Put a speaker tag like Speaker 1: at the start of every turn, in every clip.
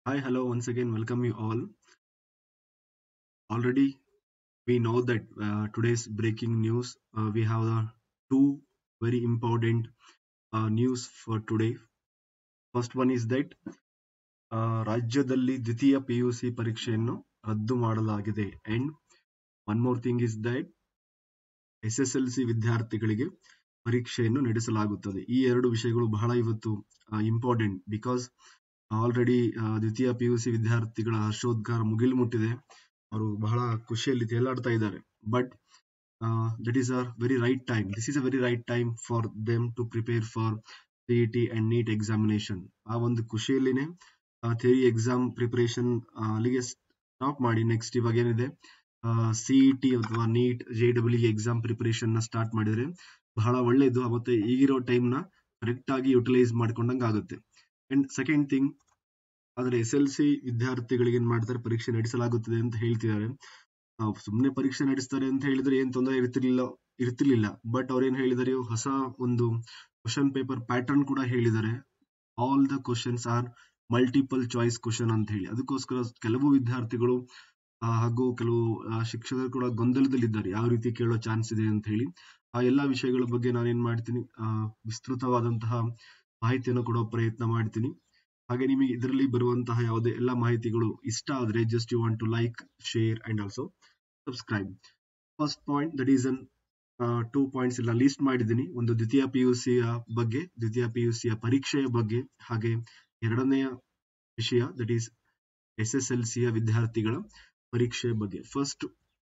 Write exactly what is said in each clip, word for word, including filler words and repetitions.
Speaker 1: Hi, hello, once again, welcome you all. Already, we know that uh, today's breaking news, uh, we have uh, two very important uh, news for today. First one is that uh, ರಾಜ್ಯದಲ್ಲಿ ದ್ವಿತೀಯ P U C ಪರೀಕ್ಷೆಯನ್ನು ರದ್ದು ಮಾಡಲಾಗಿದೆ. And one more thing is that S S L C ವಿದ್ಯಾರ್ಥಿಗಳಿಗೆ ಪರೀಕ್ಷೆಯನ್ನು ನಡೆಸಲಾಗುತ್ತದೆ. ಈ ಎರಡು ವಿಷಯಗಳು ಬಹಳ ಇವತ್ತು ಇಂಪಾರ್ಟೆಂಟ್ ಬಿಕಾಸ್ ಆಲ್ರೆಡಿ ದ್ವಿತೀಯ ಪಿ ಯು ಸಿ ವಿದ್ಯಾರ್ಥಿಗಳ ಹರ್ಷೋದ್ಗಾರ ಮುಗಿಲು ಮುಟ್ಟಿದೆ. ಅವರು ಬಹಳ ಖುಷಿಯಲ್ಲಿ ತೇಲಾಡ್ತಾ ಇದ್ದಾರೆ. But that is a very right time this is a very right time for them to prepare for C E T and NEET examination. ಆ ಒಂದು ಖುಷಿಯಲ್ಲಿನೇ ಥಿಯರಿ ಎಕ್ಸಾಮ್ ಪ್ರಿಪರೇಷನ್ ಅಲ್ಲಿಗೆ ಸ್ಟಾಪ್ ಮಾಡಿ ನೆಕ್ಸ್ಟ್ ಇವಾಗ ಏನಿದೆ ಸಿಇಟಿ ಅಥವಾ NEET J W exam preparation ನ start ಮಾಡಿದ್ರೆ ಬಹಳ ಒಳ್ಳೇದು. ಮತ್ತೆ ಈಗಿರೋ ಟೈಮ್ ನ ಕರೆಕ್ಟ್ ಆಗಿ ಯುಟಿಲೈಸ್ ಮಾಡ್ಕೊಂಡಂಗೆ ಆಗುತ್ತೆ. ಅಂಡ್ ಸೆಕೆಂಡ್ ಥಿಂಗ್, ಆದ್ರೆ ಎಸ್ ಎಲ್ ಸಿ ವಿದ್ಯಾರ್ಥಿಗಳಿಗೆ ಏನ್ ಮಾಡ್ತಾರೆ, ಪರೀಕ್ಷೆ ನಡೆಸಲಾಗುತ್ತದೆ ಅಂತ ಹೇಳ್ತಿದ್ದಾರೆ. ಸುಮ್ಮನೆ ಪರೀಕ್ಷೆ ನಡೆಸ್ತಾರೆ ಅಂತ ಹೇಳಿದ್ರೆ ಏನ್ ತೊಂದರೆ ಇರ್ತಿರ್ಲಿಲ್ಲ ಇರ್ತಿರ್ಲಿಲ್ಲ ಬಟ್ ಅವ್ರೇನ್ ಹೇಳಿದಾರೆ, ಹೊಸ ಒಂದು ಕ್ವಶನ್ ಪೇಪರ್ ಪ್ಯಾಟರ್ನ್ ಕೂಡ ಹೇಳಿದ್ದಾರೆ. All the questions are multiple choice question ಅಂತ ಹೇಳಿ. ಅದಕ್ಕೋಸ್ಕರ ಕೆಲವು ವಿದ್ಯಾರ್ಥಿಗಳು ಹಾಗೂ ಕೆಲವು ಶಿಕ್ಷಕರು ಕೂಡ ಗೊಂದಲದಲ್ಲಿದ್ದಾರೆ, ಯಾವ ರೀತಿ ಕೇಳೋ ಚಾನ್ಸ್ ಇದೆ ಅಂತ ಹೇಳಿ. ಆ ಎಲ್ಲಾ ವಿಷಯಗಳ ಬಗ್ಗೆ ನಾನೇನ್ ಮಾಡ್ತೀನಿ, ವಿಸ್ತೃತವಾದಂತಹ ಮಾಹಿತಿಯನ್ನು ಕೊಡೋ ಪ್ರಯತ್ನ ಮಾಡ್ತೀನಿ. ಹಾಗೆ ನಿಮಗೆ ಇದರಲ್ಲಿ ಬರುವಂತಹ ಯಾವುದೇ ಎಲ್ಲ ಮಾಹಿತಿಗಳು ಇಷ್ಟ ಆದ್ರೆ just you want to like, share and also subscribe. First point, that is and two points ಎಲ್ಲ ಲಿಸ್ಟ್ ಮಾಡಿದ್ದೀನಿ. ಒಂದು ದ್ವಿತೀಯ ಪಿ ಯು ಸಿಯ ಬಗ್ಗೆ, ದ್ವಿತೀಯ ಪಿ ಯು ಸಿಯ ಪರೀಕ್ಷೆಯ ಬಗ್ಗೆ, ಹಾಗೆ ಎರಡನೆಯ ವಿಷಯ that is S S L ಸಿಯ ವಿದ್ಯಾರ್ಥಿಗಳ ಪರೀಕ್ಷೆಯ ಬಗ್ಗೆ. ಫಸ್ಟ್,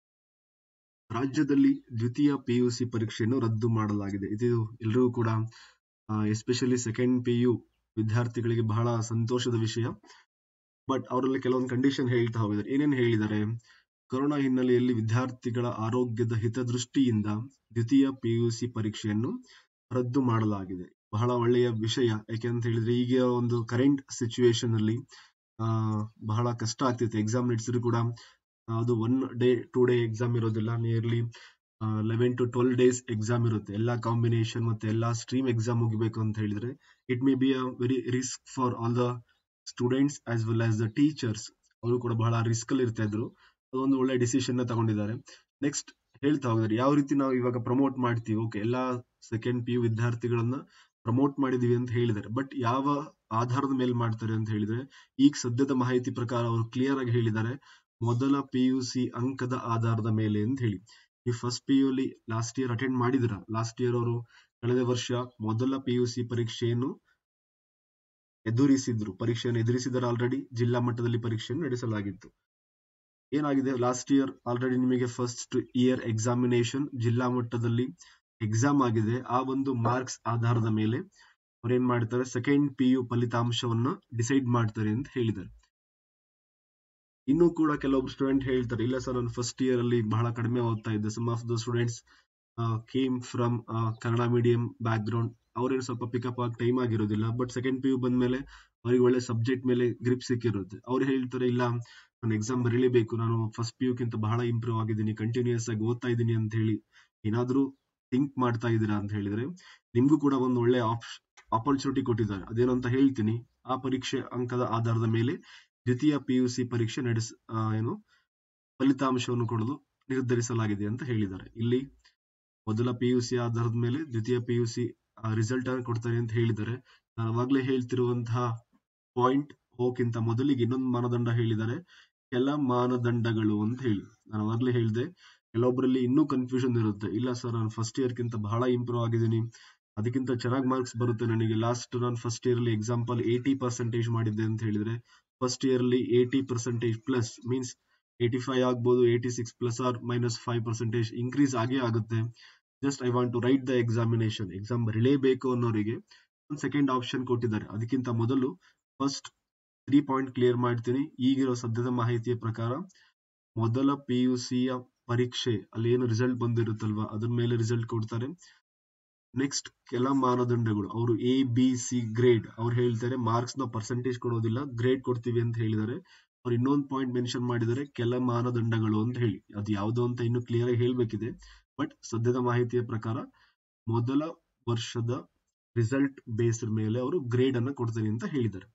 Speaker 1: ರಾಜ್ಯದಲ್ಲಿ ದ್ವಿತೀಯ ಪಿ ಯು ಸಿ ಪರೀಕ್ಷೆಯನ್ನು ರದ್ದು ಮಾಡಲಾಗಿದೆ. ಇದು ಎಲ್ಲರಿಗೂ ಕೂಡ ಎಸ್ಪೆಷಲಿ ಸೆಕೆಂಡ್ ಪಿ ಯು ವಿದ್ಯಾರ್ಥಿಗಳಿಗೆ ಬಹಳ ಸಂತೋಷದ ವಿಷಯ. ಬಟ್ ಅವರಲ್ಲಿ ಕೆಲವೊಂದು ಕಂಡೀಷನ್ ಹೇಳ್ತಾ ಹೋಗಿದ್ದಾರೆ. ಏನೇನು ಹೇಳಿದ್ದಾರೆ, ಕೊರೋನಾ ಹಿನ್ನೆಲೆಯಲ್ಲಿ ವಿದ್ಯಾರ್ಥಿಗಳ ಆರೋಗ್ಯದ ಹಿತದೃಷ್ಟಿಯಿಂದ ದ್ವಿತೀಯ ಪಿ ಯು ಸಿ ಪರೀಕ್ಷೆಯನ್ನು ರದ್ದು ಮಾಡಲಾಗಿದೆ. ಬಹಳ ಒಳ್ಳೆಯ ವಿಷಯ. ಯಾಕೆಂತ ಹೇಳಿದ್ರೆ ಈಗ ಒಂದು ಕರೆಂಟ್ ಸಿಚುವೇಶನ್ ಅಲ್ಲಿ ಆ ಬಹಳ ಕಷ್ಟ ಆಗ್ತಿತ್ತು. ಎಕ್ಸಾಮ್ ನಡೆಸಿದ್ರು ಕೂಡ ಅದು one day two day exam ಇರೋದಿಲ್ಲ, nearly eleven to twelve days exam ಇರುತ್ತೆ. ಎಲ್ಲಾ ಕಾಂಬಿನೇಷನ್ ಮತ್ತೆ ಎಲ್ಲಾ ಸ್ಟ್ರೀಮ್ ಎಕ್ಸಾಮ್ ಮುಗಿಬೇಕು ಅಂತ ಹೇಳಿದ್ರೆ it may be a very risk for all the students as well as the teachers. ಅವರು ಕೂಡ ಬಹಳ ರಿಸ್ಕ್ ಅಲ್ಲಿ ಇರ್ತಾ ಇದ್ರು. ಅದೊಂದು ಒಳ್ಳೆ ಡಿಸಿಷನ್ ನ ತಗೊಂಡಿದ್ದಾರೆ. ನೆಕ್ಸ್ಟ್ ಹೇಳ್ತಾ ಹೋಗಿದ್ದಾರೆ, ಯಾವ ರೀತಿ ನಾವು ಇವಾಗ ಪ್ರಮೋಟ್ ಮಾಡ್ತೀವಿ. ಓಕೆ, ಎಲ್ಲಾ ಸೆಕೆಂಡ್ ಪಿ ಯು ವಿದ್ಯಾರ್ಥಿಗಳನ್ನ ಪ್ರಮೋಟ್ ಮಾಡಿದೀವಿ ಅಂತ ಹೇಳಿದ್ದಾರೆ. ಬಟ್ ಯಾವ ಆಧಾರದ ಮೇಲೆ ಮಾಡ್ತಾರೆ ಅಂತ ಹೇಳಿದ್ರೆ, ಈಗ ಸದ್ಯದ ಮಾಹಿತಿ ಪ್ರಕಾರ ಅವರು ಕ್ಲಿಯರ್ ಆಗಿ ಹೇಳಿದ್ದಾರೆ, ಮೊದಲ ಪಿ ಯು ಸಿ ಅಂಕದ ಆಧಾರದ ಮೇಲೆ ಅಂತ ಹೇಳಿ. ಈ ಫಸ್ಟ್ ಪಿ ಯು ಅಲ್ಲಿ ಲಾಸ್ಟ್ ಇಯರ್ ಅಟೆಂಡ್ ಮಾಡಿದ್ರ, ಲಾಸ್ಟ್ ಇಯರ್ ಅವರು ಕಳೆದ ವರ್ಷ ಮೊದಲ ಪಿ ಯು ಸಿ ಪರೀಕ್ಷೆಯನ್ನು ಎದುರಿಸಿದ್ರು ಪರೀಕ್ಷೆಯನ್ನು ಎದುರಿಸಿದರೆ ಆಲ್ರೆಡಿ ಜಿಲ್ಲಾ ಮಟ್ಟದಲ್ಲಿ ಪರೀಕ್ಷೆಯನ್ನು ನಡೆಸಲಾಗಿತ್ತು. ಏನಾಗಿದೆ, ಲಾಸ್ಟ್ ಇಯರ್ ಆಲ್ರೆಡಿ ನಿಮಗೆ ಫಸ್ಟ್ ಇಯರ್ ಎಕ್ಸಾಮಿನೇಷನ್ ಜಿಲ್ಲಾ ಮಟ್ಟದಲ್ಲಿ ಎಕ್ಸಾಮ್ ಆಗಿದೆ. ಆ ಒಂದು ಮಾರ್ಕ್ಸ್ ಆಧಾರದ ಮೇಲೆ ಅವ್ರೇನ್ ಮಾಡ್ತಾರೆ, ಸೆಕೆಂಡ್ ಪಿ ಯು ಫಲಿತಾಂಶವನ್ನ ಡಿಸೈಡ್ ಮಾಡ್ತಾರೆ ಅಂತ ಹೇಳಿದ್ದಾರೆ. ಇನ್ನು ಕೂಡ ಕೆಲವೊಬ್ರು ಸ್ಟೂಡೆಂಟ್ ಹೇಳ್ತಾರೆ, ಇಲ್ಲ ಸರ್ ನಾನು ಫಸ್ಟ್ ಇಯರ್ ಅಲ್ಲಿ ಬಹಳ ಕಡಿಮೆ ಓದ್ತಾ ಇದ್ದೆ. Some of the students came from Kannada medium background. ಅವ್ರೇನು ಸ್ವಲ್ಪ ಪಿಕಪ್ ಆಗಿ ಟೈಮ್ ಆಗಿರೋದಿಲ್ಲ. ಬಟ್ ಸೆಕೆಂಡ್ ಪಿ ಯು ಬಂದ್ಮೇಲೆ ಅವ್ರಿಗೆ ಒಳ್ಳೆ ಸಬ್ಜೆಕ್ಟ್ ಮೇಲೆ ಗ್ರಿಪ್ ಸಿಕ್ಕಿರುತ್ತೆ. ಅವ್ರು ಹೇಳ್ತಾರೆ, ಇಲ್ಲ ನಾನು ಎಕ್ಸಾಮ್ ಬರೀಲೇಬೇಕು, ನಾನು ಫಸ್ಟ್ ಪಿ ಯುಕ್ಕಿಂತ ಬಹಳ ಇಂಪ್ರೂವ್ ಆಗಿದ್ದೀನಿ, ಕಂಟಿನ್ಯೂಸ್ ಆಗಿ ಓದ್ತಾ ಇದ್ದೀನಿ ಅಂತ ಹೇಳಿ ಏನಾದ್ರೂ ಥಿಂಕ್ ಮಾಡ್ತಾ ಇದ್ದೀರಾ ಅಂತ ಹೇಳಿದ್ರೆ ನಿಮ್ಗೂ ಕೂಡ ಒಂದು ಒಳ್ಳೆ ಆಪರ್ಚುನಿಟಿ ಕೊಟ್ಟಿದ್ದಾರೆ. ಅದೇನು ಅಂತ ಹೇಳ್ತೀನಿ. ಆ ಪರೀಕ್ಷೆ ಅಂಕದ ಆಧಾರದ ಮೇಲೆ ದ್ವಿತೀಯ ಪಿ ಯು ಸಿ ಪರೀಕ್ಷೆ ನಡೆಸ ಏನು ಫಲಿತಾಂಶವನ್ನು ಕೊಡಲು ನಿರ್ಧರಿಸಲಾಗಿದೆ ಅಂತ ಹೇಳಿದ್ದಾರೆ. ಇಲ್ಲಿ ಮೊದಲ ಪಿ ಯು ಸಿ ಆಧಾರದ ಮೇಲೆ ದ್ವಿತೀಯ ಪಿ ಯು ಸಿ ರಿಸಲ್ಟ್ ಅನ್ನು ಕೊಡ್ತಾರೆ ಅಂತ ಹೇಳಿದ್ದಾರೆ. ನಾನು ಅವಾಗ್ಲೇ ಹೇಳ್ತಿರುವಂತಹ ಪಾಯಿಂಟ್ ಹೋಗಿಂತ ಮೊದಲಿಗೆ ಇನ್ನೊಂದು ಮಾನದಂಡ ಹೇಳಿದ್ದಾರೆ, ಕೆಲ ಮಾನದಂಡಗಳು ಅಂತ ಹೇಳಿ. ನಾನು ಅವಾಗ್ಲೇ ಹೇಳಿದೆ, ಕೆಲವೊಬ್ಬರಲ್ಲಿ ಇನ್ನೂ ಕನ್ಫ್ಯೂಷನ್ ಇರುತ್ತೆ. ಇಲ್ಲ ಸರ್ ನಾನು ಫಸ್ಟ್ ಇಯರ್ ಕಿಂತ ಬಹಳ ಇಂಪ್ರೂವ್ ಆಗಿದ್ದೀನಿ, ಅದಕ್ಕಿಂತ ಚೆನ್ನಾಗಿ ಮಾರ್ಕ್ಸ್ ಬರುತ್ತೆ ನನಗೆ. ಲಾಸ್ಟ್ ನಾನು ಫಸ್ಟ್ ಇಯರ್ ಅಲ್ಲಿ ಎಕ್ಸಾಂಪಲ್ ಏಟಿ ಪರ್ಸೆಂಟೇಜ್ ಮಾಡಿದ್ದೆ ಅಂತ ಹೇಳಿದ್ರೆ, ಫಸ್ಟ್ ಇಯರ್ ಅಲ್ಲಿ eighty percentage plus means eighty five ಆಗ್ಬೋದು, eighty six plus or minus five percentage increase ಆಗೇ ಆಗುತ್ತೆ. Just I want to write the examination, exam ಬರೀಲೇಬೇಕು ಅನ್ನೋರಿಗೆ ಒಂದು ಸೆಕೆಂಡ್ ಆಪ್ಷನ್ ಕೊಟ್ಟಿದ್ದಾರೆ. ಅದಕ್ಕಿಂತ ಮೊದಲು ಫಸ್ಟ್ ತ್ರೀ ಪಾಯಿಂಟ್ ಕ್ಲಿಯರ್ ಮಾಡ್ತೀನಿ. ಈಗಿರೋ ಸದ್ಯದ ಮಾಹಿತಿಯ ಪ್ರಕಾರ ಮೊದಲ ಪಿ ಯು ಸಿಯ ಪರೀಕ್ಷೆ ಅಲ್ಲಿ ಏನು ರಿಸಲ್ಟ್ ಬಂದಿರುತ್ತಲ್ವಾ ಅದ್ರ ಮೇಲೆ ರಿಸಲ್ಟ್ ಕೊಡ್ತಾರೆ. ನೆಕ್ಸ್ಟ್ ಕೆಲ ಮಾನದಂಡಗಳು, ಅವರು ಎ ಬಿ ಸಿ ಗ್ರೇಡ್ ಅವ್ರು ಹೇಳ್ತಾರೆ, ಮಾರ್ಕ್ಸ್ ನ ಪರ್ಸೆಂಟೇಜ್ ಕೊಡೋದಿಲ್ಲ, ಗ್ರೇಡ್ ಕೊಡ್ತೀವಿ ಅಂತ ಹೇಳಿದ್ದಾರೆ. ಅವ್ರು ಇನ್ನೊಂದು ಪಾಯಿಂಟ್ ಮೆನ್ಷನ್ ಮಾಡಿದ್ದಾರೆ, ಕೆಲ ಮಾನದಂಡಗಳು ಅಂತ ಹೇಳಿ. ಅದು ಯಾವ್ದು ಅಂತ ಇನ್ನು ಕ್ಲಿಯರ್ ಆಗಿ ಹೇಳ್ಬೇಕಿದೆ. ಬಟ್ ಸದ್ಯದ ಮಾಹಿತಿಯ ಪ್ರಕಾರ ಮೊದಲ ವರ್ಷದ ರಿಸಲ್ಟ್ ಬೇಸ್ ಮೇಲೆ ಅವರು ಗ್ರೇಡ್ ಅನ್ನ ಕೊಡ್ತಾರೆ ಅಂತ ಹೇಳಿದ್ದಾರೆ.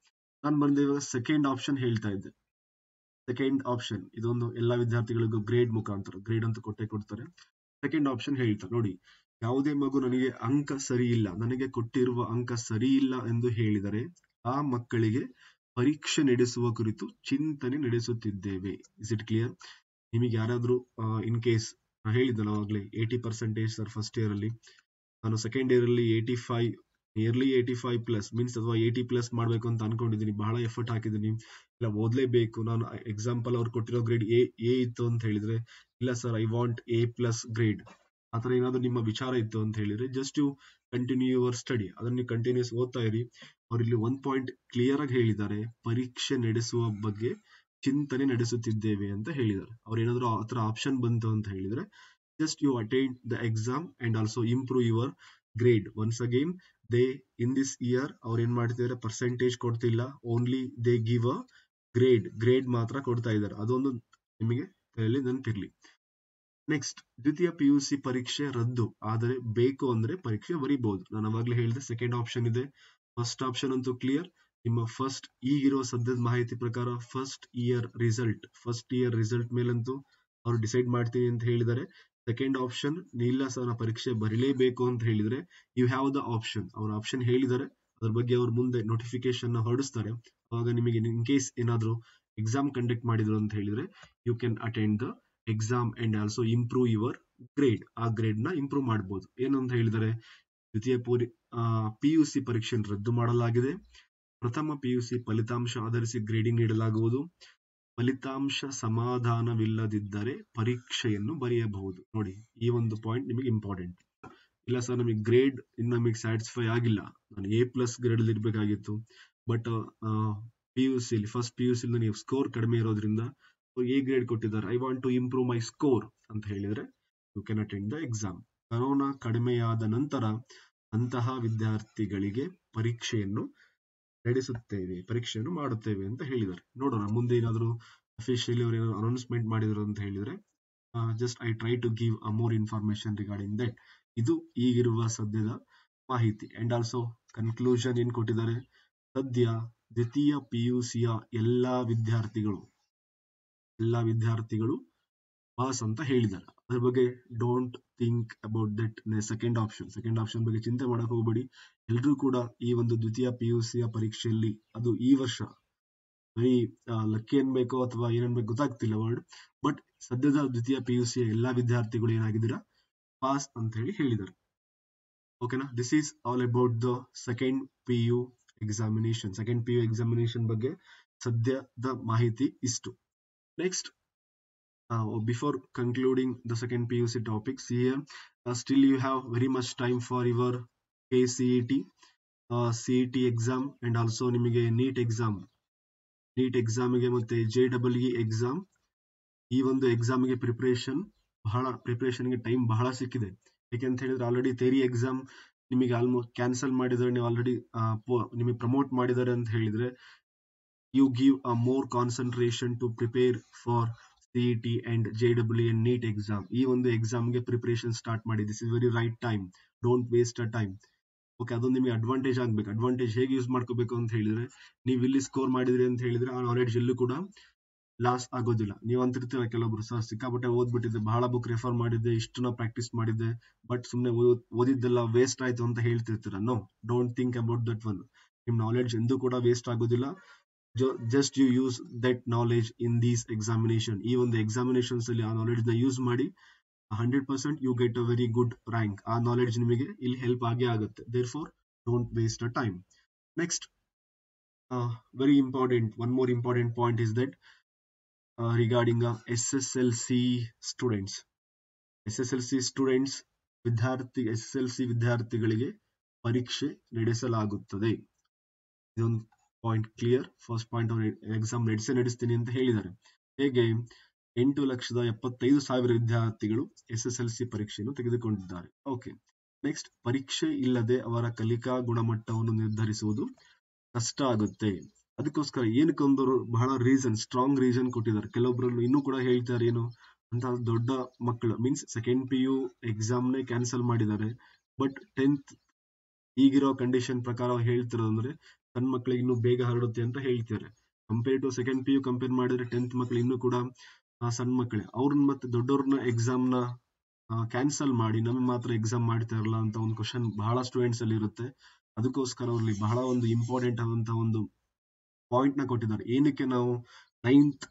Speaker 1: ನಾನು ಬಂದೆ ಇವಾಗ ಸೆಕೆಂಡ್ ಆಪ್ಷನ್ ಹೇಳ್ತಾ ಇದ್ದೆ. ಸೆಕೆಂಡ್ ಆಪ್ಷನ್ ಇದೊಂದು ಎಲ್ಲಾ ವಿದ್ಯಾರ್ಥಿಗಳಿಗೂ ಗ್ರೇಡ್ ಮುಖಾಂತರ ಗ್ರೇಡ್ ಅಂತ ಕೊಟ್ಟೆ ಕೊಡ್ತಾರೆ. ಸೆಕೆಂಡ್ ಆಪ್ಷನ್ ಹೇಳ್ತಾ ನೋಡಿ, ಯಾವುದೇ ಮಗು ನನಗೆ ಅಂಕ ಸರಿ ಇಲ್ಲ, ನನಗೆ ಕೊಟ್ಟಿರುವ ಅಂಕ ಸರಿ ಇಲ್ಲ ಎಂದು ಹೇಳಿದರೆ ಆ ಮಕ್ಕಳಿಗೆ ಪರೀಕ್ಷೆ ನಡೆಸುವ ಕುರಿತು ಚಿಂತನೆ ನಡೆಸುತ್ತಿದ್ದೇವೆ. Is it clear? ನಿಮಗೆ ಯಾರಾದ್ರೂ ಇನ್ ಕೇಸ್ ಹೇಳಿದ್ದಲ್ಲ ಅವಾಗ್ಲೇ eighty percentage sir first year ಅಲ್ಲಿ, ನಾನು ಸೆಕೆಂಡ್ ಇಯರ್ ಅಲ್ಲಿ eighty five nearly eighty five plus means ಅಥವಾ ಏಟಿ ಪ್ಲಸ್ ಮಾಡ್ಬೇಕು ಅಂತ ಅನ್ಕೊಂಡಿದ್ದೀನಿ, ಬಹಳ ಎಫರ್ಟ್ ಹಾಕಿದ್ದೀನಿ, ಇಲ್ಲ ಓದ್ಲೇಬೇಕು ನಾನು. ಎಕ್ಸಾಂಪಲ್ ಅವ್ರು ಕೊಟ್ಟಿರೋ ಗ್ರೇಡ್ ಎ ಎ ಇತ್ತು ಅಂತ ಹೇಳಿದ್ರೆ, ಇಲ್ಲ sir I want A plus grade, ಆತರ ಏನಾದ್ರು ನಿಮ್ಮ ವಿಚಾರ ಇತ್ತು ಅಂತ ಹೇಳಿದ್ರೆ just you continue your study, ಅದನ್ನ ನೀವು ಕಂಟಿನ್ಯೂಸ್ ಓದ್ತಾ ಇರಿ. ಅವ್ರು ಇಲ್ಲಿ ಒಂದ್ ಪಾಯಿಂಟ್ ಕ್ಲಿಯರ್ ಆಗಿ ಹೇಳಿದ್ದಾರೆ, ಪರೀಕ್ಷೆ ನಡೆಸುವ ಬಗ್ಗೆ ಚಿಂತನೆ ನಡೆಸುತ್ತಿದ್ದೇವೆ ಅಂತ ಹೇಳಿದ್ದಾರೆ. ಅವ್ರು ಏನಾದ್ರು ಆತರ ಆಪ್ಷನ್ ಬಂತು ಅಂತ ಹೇಳಿದ್ರೆ just you attend the exam and also improve your grade. Once again they in this year ಅವ್ರು ಏನ್ ಮಾಡ್ತಿದ್ದಾರೆ, ಪರ್ಸೆಂಟೇಜ್ ಕೊಡ್ತಿಲ್ಲ, only they give a grade grade ಮಾತ್ರ ಕೊಡ್ತಾ ಇದ್ದಾರೆ. ಅದೊಂದು ನಿಮಗೆ ತಲೆಯಲ್ಲಿ ನೆನಪಿರ್ಲಿ. ನೆಕ್ಸ್ಟ್, ದ್ವಿತೀಯ ಪಿ ಯು ಸಿ ಪರೀಕ್ಷೆ ರದ್ದು, ಆದರೆ ಬೇಕು ಅಂದ್ರೆ ಪರೀಕ್ಷೆ ಬರೀಬಹುದು. ನಾನು ಅವಾಗ್ಲೇ ಹೇಳಿದೆ ಸೆಕೆಂಡ್ ಆಪ್ಷನ್ ಇದೆ. ಫಸ್ಟ್ ಆಪ್ಷನ್ ಅಂತೂ ಕ್ಲಿಯರ್. ನಿಮ್ಮ ಫಸ್ಟ್ ಈಗಿರೋ ಸದ್ಯದ ಮಾಹಿತಿ ಪ್ರಕಾರ first year result first year result ಮೇಲಂತೂ ಅವ್ರು ಡಿಸೈಡ್ ಮಾಡ್ತೀನಿ ಅಂತ ಹೇಳಿದ್ದಾರೆ. ಸೆಕೆಂಡ್ ಆಪ್ಷನ್ ಇಲ್ಲ ಸರ್ ನಾ ಪರೀಕ್ಷೆ ಬರೀಲೇಬೇಕು ಅಂತ ಹೇಳಿದ್ರೆ ಯು ಹ್ಯಾವ್ ದ ಆಪ್ಷನ್. ಅವ್ರ ಆಪ್ಷನ್ ಹೇಳಿದ್ದಾರೆ, ಅದ್ರ ಬಗ್ಗೆ ಅವ್ರು ಮುಂದೆ ನೋಟಿಫಿಕೇಶನ್ ಹೊರಡಿಸ್ತಾರೆ. ಅವಾಗ ನಿಮಗೆ ಇನ್ ಕೇಸ್ ಏನಾದ್ರು ಎಕ್ಸಾಮ್ ಕಂಡಕ್ಟ್ ಮಾಡಿದ್ರು ಅಂತ ಹೇಳಿದ್ರೆ you can attend the exam and also improve your grade. ಆ ಗ್ರೇಡ್ ನ ಇಂಪ್ರೂವ್ ಮಾಡಬಹುದು. ಏನು ಅಂತ ಹೇಳಿದರೆ, ದ್ವಿತೀಯ ಪೂರಿ ಪಿ ಯು ಸಿ ಪರೀಕ್ಷೆ ರದ್ದು ಮಾಡಲಾಗಿದೆ. ಪ್ರಥಮ ಪಿ ಯು ಸಿ ಫಲಿತಾಂಶ ಆಧರಿಸಿ ಗ್ರೇಡಿಂಗ್ ನೀಡಲಾಗುವುದು. ಫಲಿತಾಂಶ ಸಮಾಧಾನವಿಲ್ಲದಿದ್ದರೆ ಪರೀಕ್ಷೆಯನ್ನು ಬರೆಯಬಹುದು. ನೋಡಿ, ಈ ಒಂದು ಪಾಯಿಂಟ್ ನಿಮಗೆ ಇಂಪಾರ್ಟೆಂಟ್. ಇಲ್ಲ ಸರ್ ನಮಗೆ ಗ್ರೇಡ್ ಇನ್ನು ನಮಗೆ ಸ್ಯಾಟಿಸ್ಫೈ ಆಗಿಲ್ಲ, ನಾನು ಎ ಪ್ಲಸ್ ಗ್ರೇಡ್ ಅಲ್ಲಿ ಇರ್ಬೇಕಾಗಿತ್ತು, but P U C first P U C ನೀವು ಸ್ಕೋರ್ ಕಡಿಮೆ ಇರೋದ್ರಿಂದ ಎ ಗ್ರೇಡ್ ಕೊಟ್ಟಿದ್ದಾರೆ, I want to improve my score ಅಂತ ಹೇಳಿದ್ರೆ you can attend the exam. Corona ಕಡಿಮೆಯಾದ ನಂತರ ಅಂತಹ ವಿದ್ಯಾರ್ಥಿಗಳಿಗೆ ಪರೀಕ್ಷೆಯನ್ನು ನಡೆಸುತ್ತೇವೆ ಪರೀಕ್ಷೆಯನ್ನು ಮಾಡುತ್ತೇವೆ ಅಂತ ಹೇಳಿದ್ದಾರೆ. ನೋಡೋಣ ಮುಂದೆ ಏನಾದ್ರು ಅಫಿಷಿಯಲಿ ಅವರು ಏನಾದ್ರು ಅನೌನ್ಸ್ಮೆಂಟ್ ಮಾಡಿದ್ರು ಅಂತ ಹೇಳಿದ್ರೆ just I try to give a more information regarding that. ಇದು ಈಗಿರುವ ಸದ್ಯದ ಮಾಹಿತಿ. ಅಂಡ್ ಆಲ್ಸೋ ಕನ್ಕ್ಲೂಷನ್ ಏನ್ ಕೊಟ್ಟಿದ್ದಾರೆ, ಸದ್ಯ ದ್ವಿತೀಯ ಪಿ ಯು ಸಿಯ ಎಲ್ಲಾ ವಿದ್ಯಾರ್ಥಿಗಳು ಎಲ್ಲಾ ವಿದ್ಯಾರ್ಥಿಗಳು ಪಾಸ್ ಅಂತ ಹೇಳಿದ್ದಾರೆ. ಅದ್ರ ಬಗ್ಗೆ don't think about that second option second option ಬಗ್ಗೆ ಚಿಂತೆ ಮಾಡಕ್ ಹೋಗ್ಬೇಡಿ. ಎಲ್ರೂ ಕೂಡ ಈ ಒಂದು ದ್ವಿತೀಯ ಪಿ ಯು ಸಿಯ ಪರೀಕ್ಷೆಯಲ್ಲಿ, ಅದು ಈ ವರ್ಷ ವೆರಿ ಲಕ್ಕಿ ಅನ್ಬೇಕೋ ಅಥವಾ ಏನನ್ಬೇಕು ಗೊತ್ತಾಗ್ತಿಲ್ಲ ವರ್ಡ್, ಬಟ್ ಸದ್ಯದ ದ್ವಿತೀಯ ಪಿ ಯು ಸಿಯ ಎಲ್ಲಾ ವಿದ್ಯಾರ್ಥಿಗಳು ಏನಾಗಿದ್ದೀರಾ, ಪಾಸ್ ಅಂತ ಹೇಳಿ ಹೇಳಿದ್ದಾರೆ. ಓಕೆನಾ? This is all about the second P U examination second P U examination ಬಗ್ಗೆ ಸದ್ಯದ ಮಾಹಿತಿ ಇಷ್ಟು. Next, Uh, before concluding the second P U C topics here, uh, still you have very much time for your K C E T, uh, C E T exam and also ನಿಮಗೆ NEET exam NEET ಎಕ್ಸಾಮಿಗೆ ಮತ್ತೆ J double E exam. ಈ ಒಂದು ಎಕ್ಸಾಮಿಗೆ preparation ಬಹಳ ಪ್ರಿಪರೇಷನ್ಗೆ time ಬಹಳ ಸಿಕ್ಕಿದೆ. ಯಾಕೆಂತ ಹೇಳಿದ್ರೆ ಆಲ್ರೆಡಿ ಥಿಯರಿ ಎಕ್ಸಾಮ್ ನಿಮಗೆ ಆಲ್ಮೋಸ್ಟ್ ಕ್ಯಾನ್ಸಲ್ ಮಾಡಿದರೆ, ನೀವು ಆಲ್ರೆಡಿ ನಿಮಗೆ ಪ್ರಮೋಟ್ ಮಾಡಿದ್ದಾರೆ ಅಂತ ಹೇಳಿದ್ರೆ you give a more concentration to prepare for C E T and J E E and NEET exam. ಈ ಒಂದು ಎಕ್ಸಾಮ್ಗೆ ಪ್ರಿಪರೇಷನ್ ಸ್ಟಾರ್ಟ್ ಮಾಡಿ. This is very right time, don't waste a time. Okay, ಅದೊಂದು ನಿಮಗೆ advantage ಆಗ್ಬೇಕು. Advantage ಹೇಗೆ use ಮಾಡ್ಕೋಬೇಕು ಅಂತ ಹೇಳಿದ್ರೆ, ನೀವು ಇಲ್ಲಿ ಸ್ಕೋರ್ ಮಾಡಿದ್ರಿ ಅಂತ ಹೇಳಿದ್ರೆ ಆ ನಾಲೆಡ್ಜ್ ಎಲ್ಲೂ ಕೂಡ ಲಾಸ್ ಆಗೋದಿಲ್ಲ. ನೀವು ಅಂತಿರ್ತೀರ ಕೆಲವೊಬ್ರು, ಸರ್ ಸಿಕ್ಕಾಪಟ್ಟೆ ಓದ್ಬಿಟ್ಟಿದ್ದೆ, ಬಹಳ ಬುಕ್ ರೆಫರ್ ಮಾಡಿದ್ದೆ, ಇಷ್ಟು ನಾ ಪ್ರಾಕ್ಟೀಸ್ ಮಾಡಿದ್ದೆ, ಬಟ್ ಸುಮ್ಮನೆ ಓದಿದ್ದೆಲ್ಲ ವೇಸ್ಟ್ ಆಯ್ತು ಅಂತ ಹೇಳ್ತಿರ್ತೀರ. No, don't think about that one. ನಿಮ್ ನಾಲೆಡ್ಜ್ ಎಂದೂ ಕೂಡ ವೇಸ್ಟ್ ಆಗೋದಿಲ್ಲ. just you use that knowledge in these examination. ಈ ಒಂದು ಎಕ್ಸಾಮಿನೇಷನ್ಸ್ ಅಲ್ಲಿ ಆ ನಾಲೆಡ್ಜ್ ನ ಯೂಸ್ ಮಾಡಿ hundred percent you get a very good rank. ಆ ನಾಲೆಡ್ಜ್ ನಿಮಗೆ ಇಲ್ಲಿ ಹೆಲ್ಪ್ ಆಗೇ ಆಗುತ್ತೆ. therefore don't waste a time. Next, uh, very important one more important point is that uh, regarding uh, S S L C students S S L C students ವಿದ್ಯಾರ್ಥಿ S S L C ವಿದ್ಯಾರ್ಥಿಗಳಿಗೆ ಪರೀಕ್ಷೆ ನಡೆಸಲಾಗುತ್ತದೆ. ಇದೊಂದು point clear. First point ಅವರು exam ನಡೆಸೇ ನಡೆಸ್ತೀನಿ ಅಂತ ಹೇಳಿದ್ದಾರೆ. ಹೇಗೆ, ಎಂಟು ಲಕ್ಷದ ಎಪ್ಪತ್ತೈದು ಸಾವಿರ ವಿದ್ಯಾರ್ಥಿಗಳು ಎಸ್ ಎಸ್ ಎಲ್ ಸಿ ಪರೀಕ್ಷೆಯನ್ನು ತೆಗೆದುಕೊಂಡಿದ್ದಾರೆ. ಓಕೆ, ನೆಕ್ಸ್ಟ್, ಪರೀಕ್ಷೆ ಇಲ್ಲದೆ ಅವರ ಕಲಿಕಾ ಗುಣಮಟ್ಟವನ್ನು ನಿರ್ಧರಿಸುವುದು ಕಷ್ಟ ಆಗುತ್ತೆ. ಅದಕ್ಕೋಸ್ಕರ ಏನಕ್ಕೊಂದರು ಬಹಳ ರೀಸನ್ ಸ್ಟ್ರಾಂಗ್ ರೀಸನ್ ಕೊಟ್ಟಿದ್ದಾರೆ. ಕೆಲವೊಬ್ರು ಇನ್ನೂ ಕೂಡ ಹೇಳ್ತಾರೆ, ಏನು ಅಂತ ದೊಡ್ಡ ಮಕ್ಕಳು means second P U exam ನೇ ಕ್ಯಾನ್ಸಲ್ ಮಾಡಿದ್ದಾರೆ, ಬಟ್ ಟೆಂತ್ ಈಗಿರೋ ಕಂಡೀಷನ್ ಪ್ರಕಾರ ಹೇಳ್ತಿರೋದಂದ್ರೆ ಸಣ್ಣ ಮಕ್ಕಳಿಗೆ ಇನ್ನೂ ಬೇಗ ಹರಡುತ್ತೆ ಅಂತ ಹೇಳ್ತಾರೆ. Compare to second P U compare ಮಾಡಿದ್ರೆ ಟೆಂತ್ ಮಕ್ಕಳು ಇನ್ನೂ ಕೂಡ ಆ, ಸಣ್ಣ ಮಕ್ಕಳೇ. ಅವ್ರನ್ನ ಮತ್ತೆ ದೊಡ್ಡವ್ರನ್ನ ಎಕ್ಸಾಮ್ ನ ಕ್ಯಾನ್ಸಲ್ ಮಾಡಿ ನಮಗೆ ಮಾತ್ರ ಎಕ್ಸಾಮ್ ಮಾಡ್ತಾ ಇರಲ್ಲ ಅಂತ ಒಂದು ಕ್ವಶನ್ ಬಹಳ ಸ್ಟೂಡೆಂಟ್ಸ್ ಅಲ್ಲಿ ಇರುತ್ತೆ. ಅದಕ್ಕೋಸ್ಕರ ಅವ್ರಲ್ಲಿ ಬಹಳ ಒಂದು ಇಂಪಾರ್ಟೆಂಟ್ ಆದಂತ ಒಂದು ಪಾಯಿಂಟ್ ನ ಕೊಟ್ಟಿದ್ದಾರೆ. ಏನಕ್ಕೆ ನಾವು ನೈನ್ತ್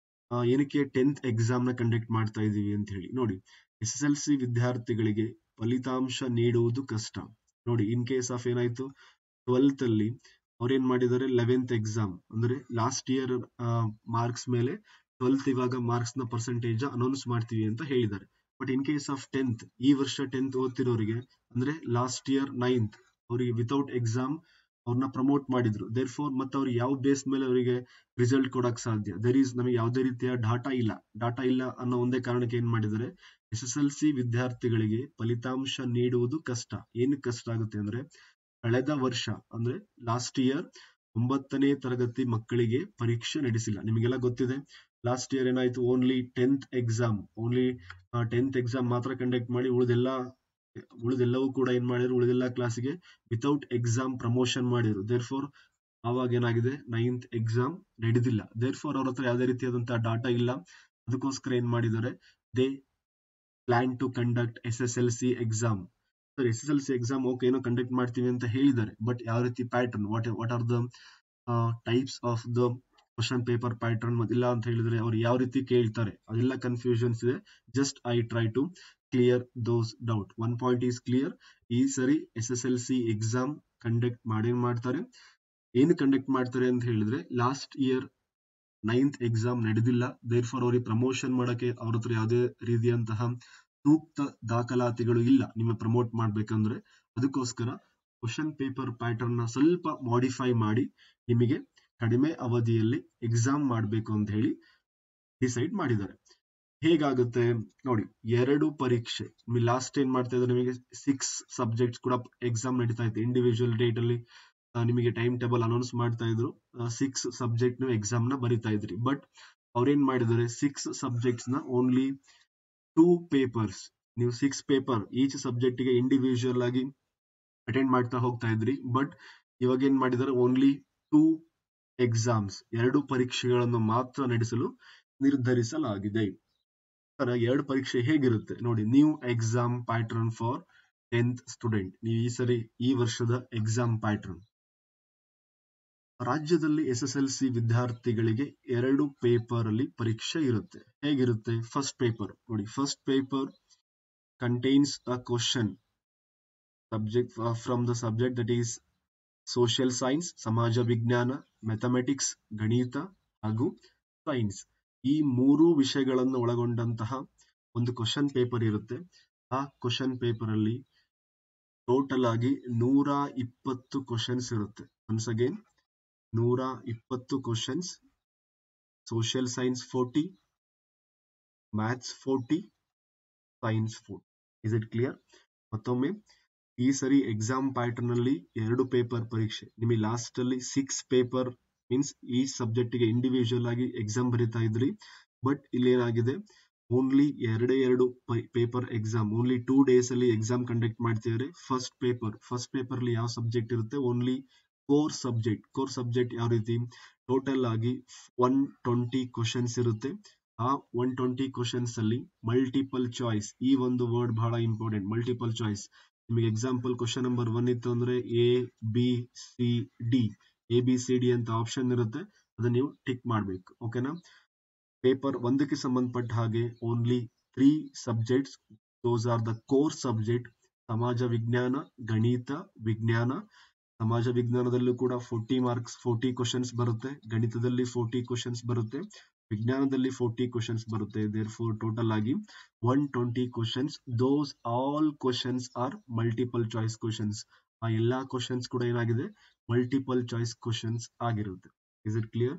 Speaker 1: ಏನಕ್ಕೆ ಟೆಂತ್ ಎಕ್ಸಾಮ್ ನ ಕಂಡಕ್ಟ್ ಮಾಡ್ತಾ ಇದೀವಿ ಅಂತ ಹೇಳಿ. ನೋಡಿ, ಎಸ್ ಎಸ್ ಎಲ್ ಸಿ ವಿದ್ಯಾರ್ಥಿಗಳಿಗೆ ಫಲಿತಾಂಶ ನೀಡುವುದು ಕಷ್ಟ. ನೋಡಿ, ಇನ್ ಕೇಸ್ ಆಫ್ ಏನಾಯ್ತು, ಟ್ವೆಲ್ತ್ ಅಲ್ಲಿ ಅವ್ರೇನ್ ಮಾಡಿದ್ದಾರೆ, ಲೆವೆಂತ್ ಎಕ್ಸಾಮ್ ಅಂದ್ರೆ ಲಾಸ್ಟ್ ಇಯರ್ ಮಾರ್ಕ್ಸ್ ಮೇಲೆ ಟ್ವೆಲ್ತ್ ಇವಾಗ ಮಾರ್ಕ್ಸ್ ನ ಪರ್ಸೆಂಟೇಜ್ ಅನೌನ್ಸ್ ಮಾಡ್ತೀವಿ ಅಂತ ಹೇಳಿದ್ದಾರೆ. But in case of tenth, ಈ ವರ್ಷ ಟೆಂತ್ ಓದ್ತಿರೋರಿಗೆ ಅಂದ್ರೆ ಲಾಸ್ಟ್ ಇಯರ್ ನೈನ್ತ್ ಅವರಿಗೆ ವಿತೌಟ್ ಎಕ್ಸಾಮ್ ಅವ್ರನ್ನ ಪ್ರಮೋಟ್ ಮಾಡಿದ್ರು. ದೇರ್ ಫೋರ್ ಮತ್ತೆ ಅವ್ರಿಗೆ ಯಾವ ಬೇಸ್ ಮೇಲೆ ಅವರಿಗೆ ರಿಸಲ್ಟ್ ಕೊಡಕ್ ಸಾಧ್ಯ? ದೇರ್ ಈಸ್ ನಮಗೆ ಯಾವುದೇ ರೀತಿಯ ಡಾಟಾ ಇಲ್ಲ. ಡಾಟಾ ಇಲ್ಲ ಅನ್ನೋ ಒಂದೇ ಕಾರಣಕ್ಕೆ ಏನ್ ಮಾಡಿದ್ದಾರೆ, ಎಸ್ ಎಸ್ ಎಲ್ ಸಿ ವಿದ್ಯಾರ್ಥಿಗಳಿಗೆ ಫಲಿತಾಂಶ ನೀಡುವುದು ಕಷ್ಟ. ಏನಕ್ಕೆ ಕಷ್ಟ ಆಗುತ್ತೆ ಅಂದ್ರೆ, ಕಳೆದ ವರ್ಷ ಅಂದ್ರೆ ಲಾಸ್ಟ್ ಇಯರ್ ಒಂಬತ್ತನೇ ತರಗತಿ ಮಕ್ಕಳಿಗೆ ಪರೀಕ್ಷೆ ನಡೆಸಿಲ್ಲ. ನಿಮಗೆಲ್ಲ ಗೊತ್ತಿದೆ, ಲಾಸ್ಟ್ ಇಯರ್ ಏನಾಯ್ತು, only tenth exam only tenth exam ಮಾತ್ರ ಕಂಡಕ್ಟ್ ಮಾಡಿ ಉಳಿದೆಲ್ಲ ಉಳಿದೆಲ್ಲವೂ ಕೂಡ ಏನ್ ಮಾಡಿದ್ರು, ಉಳಿದೆಲ್ಲ ಕ್ಲಾಸಿಗೆ ವಿತೌಟ್ ಎಕ್ಸಾಮ್ ಪ್ರಮೋಷನ್ ಮಾಡಿದ್ರು. ದೇರ್ ಫೋರ್ ಆವಾಗ ಏನಾಗಿದೆ, ನೈನ್ತ್ ಎಕ್ಸಾಮ್ ನಡೆದಿಲ್ಲ. ದೇರ್ ಫೋರ್ ಅವ್ರ ಹತ್ರ ಯಾವುದೇ ರೀತಿಯಾದಂತಹ ಡಾಟಾ ಇಲ್ಲ. ಅದಕ್ಕೋಸ್ಕರ ಏನ್ ಮಾಡಿದ್ದಾರೆ, they plan to conduct S S L C exam. Sir, S S L C exam okay ಏನೋ ಕಂಡಕ್ಟ್ ಮಾಡ್ತೀವಿ ಅಂತ ಹೇಳಿದ್ದಾರೆ. ಬಟ್ ಯಾವ ರೀತಿ pattern, what what are the types of the question paper pattern ಇಲ್ಲ ಅಂತ ಹೇಳಿದ್ರೆ ಅವ್ರು ಯಾವ ರೀತಿ ಕೇಳ್ತಾರೆ, ಅದೆಲ್ಲ ಕನ್ಫ್ಯೂಷನ್ಸ್ ಇದೆ. Just I try to clear those doubt. One point is clear. ಈ ಸರಿ S S L C exam conduct ಮಾಡೇ ಮಾಡ್ತಾರೆ. ಏನು ಕಂಡಕ್ಟ್ ಮಾಡ್ತಾರೆ ಅಂತ ಹೇಳಿದ್ರೆ, ಲಾಸ್ಟ್ ಇಯರ್ ನೈನ್ತ್ ಎಕ್ಸಾಮ್ ನಡೆದಿಲ್ಲ. ದೇರ್ ಫಾರ್ ಅವ್ರಿಗೆ ಪ್ರಮೋಷನ್ ಮಾಡಕ್ಕೆ ಅವ್ರ ಹತ್ರ ಯಾವುದೇ ರೀತಿಯಂತಹ ಸೂಕ್ತ ದಾಖಲಾತಿಗಳು ಇಲ್ಲ ನಿಮ್ಮ ಪ್ರಮೋಟ್ ಮಾಡ್ಬೇಕಂದ್ರೆ. ಅದಕ್ಕೋಸ್ಕರ ಕ್ವಶನ್ ಪೇಪರ್ ಪ್ಯಾಟರ್ನ್ ನ ಸ್ವಲ್ಪ ಮಾಡಿಫೈ ಮಾಡಿ ನಿಮಗೆ ಕಡಿಮೆ ಅವಧಿಯಲ್ಲಿ ಎಕ್ಸಾಮ್ ಮಾಡಬೇಕು ಅಂತ ಹೇಳಿ ಡಿಸೈಡ್ ಮಾಡಿದ್ದಾರೆ. ಹೇಗಾಗುತ್ತೆ ನೋಡಿ, ಎರಡು ಪರೀಕ್ಷೆ ಲಾಸ್ಟ್ ಏನ್ ಮಾಡ್ತಾ ಇದ್ದಾರೆ, ನಿಮಗೆ ಸಿಕ್ಸ್ ಸಬ್ಜೆಕ್ಟ್ಸ್ ಕೂಡ ಎಕ್ಸಾಮ್ ನಡೀತಾ ಇತ್ತು. ಇಂಡಿವಿಜುವಲ್ ಡೇಟ್ ಅಲ್ಲಿ ನಿಮಗೆ ಟೈಮ್ ಟೇಬಲ್ ಅನೌನ್ಸ್ ಮಾಡ್ತಾ ಇದ್ರು. ಸಿಕ್ಸ್ ಸಬ್ಜೆಕ್ಟ್ ಎಕ್ಸಾಮ್ ನ ಬರಿತಾ ಇದ್ರಿ. ಬಟ್ ಅವ್ರೇನ್ ಮಾಡಿದ್ದಾರೆ, ಸಿಕ್ಸ್ ಸಬ್ಜೆಕ್ಟ್ಸ್ ನ ಓನ್ಲಿ ಟೂ ಪೇಪರ್ಸ್, ನೀವು ಸಿಕ್ಸ್ ಪೇಪರ್ ಈಚ್ ಸಬ್ಜೆಕ್ಟ್ ಗೆ ಇಂಡಿವಿಜುವಲ್ ಆಗಿ ಅಟೆಂಡ್ ಮಾಡ್ತಾ ಹೋಗ್ತಾ ಇದ್ರಿ. ಬಟ್ ಇವಾಗ ಏನ್ ಮಾಡಿದ್ದಾರೆ, ಓನ್ಲಿ ಟೂ ಎಕ್ಸಾಮ್ಸ್, ಎರಡು ಪರೀಕ್ಷೆಗಳನ್ನು ಮಾತ್ರ ನಡೆಸಲು ನಿರ್ಧರಿಸಲಾಗಿದೆ. ಎರಡು ಪರೀಕ್ಷೆ ಹೇಗಿರುತ್ತೆ ನೋಡಿ, new exam pattern for tenth student. ನೀವು ಈ ಸರಿ ಈ ವರ್ಷದ ಎಕ್ಸಾಮ್ ಪ್ಯಾಟರ್ನ್, ರಾಜ್ಯದಲ್ಲಿ ಎಸ್ ಎಸ್ ಎಲ್ ಸಿ ವಿದ್ಯಾರ್ಥಿಗಳಿಗೆ ಎರಡು ಪೇಪರ್ ಅಲ್ಲಿ ಪರೀಕ್ಷೆ ಇರುತ್ತೆ. ಹೇಗಿರುತ್ತೆ, ಫಸ್ಟ್ ಪೇಪರ್ ನೋಡಿ, first paper contains a question subject from the subject that is social science, ಸಮಾಜ ವಿಜ್ಞಾನ, ಮ್ಯಾಥಮೆಟಿಕ್ಸ್, ಗಣಿತ ಹಾಗೂ ಸೈನ್ಸ್. ಈ ಮೂರು ವಿಷಯಗಳನ್ನು ಒಳಗೊಂಡಂತಹ ಒಂದು ಕ್ವಶನ್ ಪೇಪರ್ ಇರುತ್ತೆ. ಆ ಕ್ವಶನ್ ಪೇಪರ್ ಅಲ್ಲಿ ಟೋಟಲ್ ಆಗಿ ನೂರ ಇಪ್ಪತ್ತು ಕ್ವಶನ್ಸ್ ಇರುತ್ತೆ. ಒನ್ಸ್ ಅಗೇನ್, ನೂರ ಇಪ್ಪತ್ತು questions. Social science forty, maths forty, science forty. Is it clear? ಮತ್ತೊಮ್ಮೆ, ಈ ಸರಿ ಎಕ್ಸಾಮ್ ಪ್ಯಾಟರ್ನ್ ಅಲ್ಲಿ ಎರಡು ಪೇಪರ್ ಪರೀಕ್ಷೆ. ನಿಮಗೆ ಲಾಸ್ಟ್ ಅಲ್ಲಿ ಸಿಕ್ಸ್ ಪೇಪರ್ ಮೀನ್ಸ್ ಈ ಸಬ್ಜೆಕ್ಟ್ ಗೆ ಇಂಡಿವಿಜುವಲ್ ಆಗಿ ಎಕ್ಸಾಮ್ ಬರೀತಾ ಇದ್ರಿ. ಬಟ್ ಇಲ್ಲಿ ಏನಾಗಿದೆ, ಓನ್ಲಿ ಎರಡೇ ಎರಡು paper exam, only two days ಅಲ್ಲಿ ಎಕ್ಸಾಮ್ ಕಂಡಕ್ಟ್ ಮಾಡ್ತಿದ್ದಾರೆ. ಫಸ್ಟ್ ಪೇಪರ್ ಫಸ್ಟ್ ಪೇಪರ್ ಅಲ್ಲಿ ಯಾವ ಸಬ್ಜೆಕ್ಟ್ ಇರುತ್ತೆ, only core subject. Core subject ಯಾವ ರೀತಿ, ಟೋಟಲ್ ಆಗಿ ಒನ್ ಟ್ವೆಂಟಿ ಕ್ವಶನ್ಸ್ ಇರುತ್ತೆ. ಆ ಒನ್ ಟ್ವೆಂಟಿ ಕ್ವಶನ್ಸ್ ಅಲ್ಲಿ ಮಲ್ಟಿಪಲ್ ಚಾಯ್ಸ್, ಈ ಒಂದು ವರ್ಡ್ ಬಹಳ ಇಂಪಾರ್ಟೆಂಟ್, ಮಲ್ಟಿಪಲ್ ಚಾಯ್ಸ್. ನಿಮಗೆ ಎಕ್ಸಾಂಪಲ್ ಕ್ವಶನ್ ನಂಬರ್ ಒನ್ ಇತ್ತು ಅಂದ್ರೆ A B C D, A B C D ಅಂತ ಆಪ್ಷನ್ ಇರುತ್ತೆ. ಅದನ್ನ ನೀವು ಟಿಕ್ ಮಾಡ್ಬೇಕು. ಓಕೆನಾ? ಪೇಪರ್ ಒಂದಕ್ಕೆ ಸಂಬಂಧಪಟ್ಟ ಹಾಗೆ only three subjects, those are the core subject. ಸಮಾಜ ವಿಜ್ಞಾನ, ಗಣಿತ, ವಿಜ್ಞಾನ. ಸಮಾಜ ವಿಜ್ಞಾನದಲ್ಲೂ ಕೂಡ ಫೋರ್ಟಿ ಮಾರ್ಕ್ಸ್ ಫೋರ್ಟಿ ಕ್ವಶನ್ಸ್ ಬರುತ್ತೆ. ಗಣಿತದಲ್ಲಿ ಫೋರ್ಟಿ ಕ್ವಶನ್ಸ್ ಬರುತ್ತೆ. ವಿಜ್ಞಾನದಲ್ಲಿ ಫೋರ್ಟಿ ಕ್ವಶನ್ಸ್ ಬರುತ್ತೆ. ದೇರ್ ಫೋರ್ ಟೋಟಲ್ ಆಗಿ one twenty questions. Those all questions are multiple choice questions. ಆ ಎಲ್ಲಾ ಕ್ವಶನ್ಸ್ ಕೂಡ ಏನಾಗಿದೆ, ಮಲ್ಟಿಪಲ್ ಚಾಯ್ಸ್ ಕ್ವಶನ್ಸ್ ಆಗಿರುತ್ತೆ. Is it clear?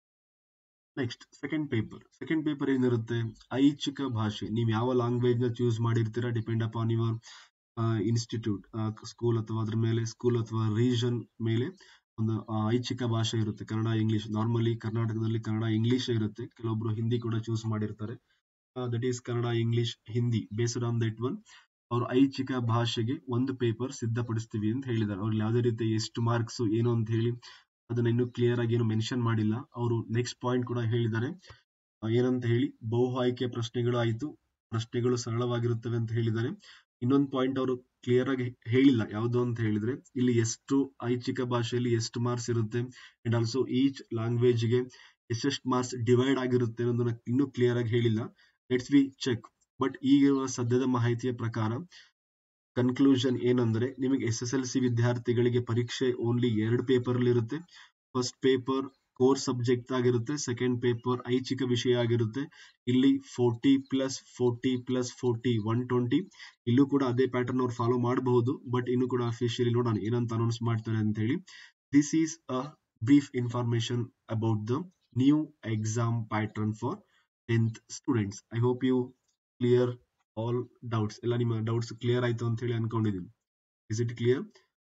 Speaker 1: Next second paper. Second paper ಏನಿರುತ್ತೆ, ಐಚ್ಛಿಕ ಭಾಷೆ. ನೀವು ಯಾವ ಲ್ಯಾಂಗ್ವೇಜ್ ನ ಚೂಸ್ ಮಾಡಿರ್ತೀರಾ depend upon your institute, school ಅಥವಾ ಅದ್ರ ಮೇಲೆ ಸ್ಕೂಲ್ ಅಥವಾ ರೀಜನ್ ಮೇಲೆ ಒಂದು ಐಚ್ಛಿಕ ಭಾಷೆ ಇರುತ್ತೆ. ಕನ್ನಡ, ಇಂಗ್ಲಿಷ್. ನಾರ್ಮಲಿ ಕರ್ನಾಟಕದಲ್ಲಿ ಕನ್ನಡ ಇಂಗ್ಲಿಷ್ ಇರುತ್ತೆ. ಕೆಲವೊಬ್ರು ಹಿಂದಿ ಕೂಡ ಚೂಸ್ ಮಾಡಿರ್ತಾರೆ. That is Kannada, English, Hindi. Based on that one ಅವರು ಐಚ್ಛಿಕ ಭಾಷೆಗೆ ಒಂದು ಪೇಪರ್ ಸಿದ್ಧಪಡಿಸ್ತೀವಿ ಅಂತ ಹೇಳಿದ್ದಾರೆ. ಅವ್ರಲ್ಲಿ ಯಾವುದೇ ರೀತಿ ಎಷ್ಟು ಮಾರ್ಕ್ಸ್ ಏನು ಅಂತ ಹೇಳಿ ಅದನ್ನ ಇನ್ನೂ ಕ್ಲಿಯರ್ ಆಗಿ ಏನು ಮೆನ್ಷನ್ ಮಾಡಿಲ್ಲ. ಅವರು ನೆಕ್ಸ್ಟ್ ಪಾಯಿಂಟ್ ಕೂಡ ಹೇಳಿದ್ದಾರೆ, ಏನಂತ ಹೇಳಿ ಬಹು ಆಯ್ಕೆ ಪ್ರಶ್ನೆಗಳು ಆಯ್ತು, ಪ್ರಶ್ನೆಗಳು ಸರಳವಾಗಿರುತ್ತವೆ ಅಂತ ಹೇಳಿದ್ದಾರೆ. ಇನ್ನೊಂದು ಪಾಯಿಂಟ್ ಅವರು ಕ್ಲಿಯರ್ ಆಗಿ ಹೇಳಿಲ್ಲ, ಯಾವುದು ಅಂತ ಹೇಳಿದ್ರೆ ಇಲ್ಲಿ ಎಷ್ಟು ಐಚ್ಛಿಕ ಭಾಷೆಯಲ್ಲಿ ಎಷ್ಟು ಮಾರ್ಕ್ಸ್ ಇರುತ್ತೆ ಅಂಡ್ ಆಲ್ಸೋ ಈಚ್ ಲ್ಯಾಂಗ್ವೇಜ್ ಗೆ ಎಷ್ಟೆಷ್ಟು ಮಾರ್ಕ್ಸ್ ಡಿವೈಡ್ ಆಗಿರುತ್ತೆ ಅನ್ನೋದನ್ನ ಇನ್ನೂ ಕ್ಲಿಯರ್ ಆಗಿ ಹೇಳಿಲ್ಲ. Let's V check. ಬಟ್ ಈಗಿರುವ ಸದ್ಯದ ಮಾಹಿತಿಯ ಪ್ರಕಾರ ಕನ್ಕ್ಲೂಷನ್ ಏನಂದ್ರೆ, ನಿಮಗೆ ಎಸ್ ಎಸ್ ಎಲ್ ಸಿ ವಿದ್ಯಾರ್ಥಿಗಳಿಗೆ ಪರೀಕ್ಷೆ ಓನ್ಲಿ ಎರಡು ಪೇಪರ್ ಅಲ್ಲಿ ಇರುತ್ತೆ. ಫಸ್ಟ್ ಪೇಪರ್ ಕೋರ್ ಸಬ್ಜೆಕ್ಟ್ ಆಗಿರುತ್ತೆ, ಸೆಕೆಂಡ್ ಪೇಪರ್ ಐಚ್ಛಿಕ ವಿಷಯ ಆಗಿರುತ್ತೆ. ಇಲ್ಲಿ forty plus forty plus forty one twenty. ಇಲ್ಲೂ ಕೂಡ ಅದೇ ಪ್ಯಾಟರ್ನ್ ಅವ್ರು ಫಾಲೋ ಮಾಡಬಹುದು, ಬಟ್ ಇನ್ನು ಕೂಡ ಅಫಿಷಿಯಲಿ ನೋಡೋಣ ಏನಂತ ಅನೌನ್ಸ್ ಮಾಡ್ತಾರೆ ಅಂತ ಹೇಳಿ. This is a brief information about the new exam pattern for tenth students. I hope you clear all doubts. ಎಲ್ಲ ನಿಮ್ಮ ಡೌಟ್ಸ್ ಕ್ಲಿಯರ್ ಆಯ್ತು ಅಂತ ಹೇಳಿ ಅನ್ಕೊಂಡಿದ್ದೀನಿ. Is it clear?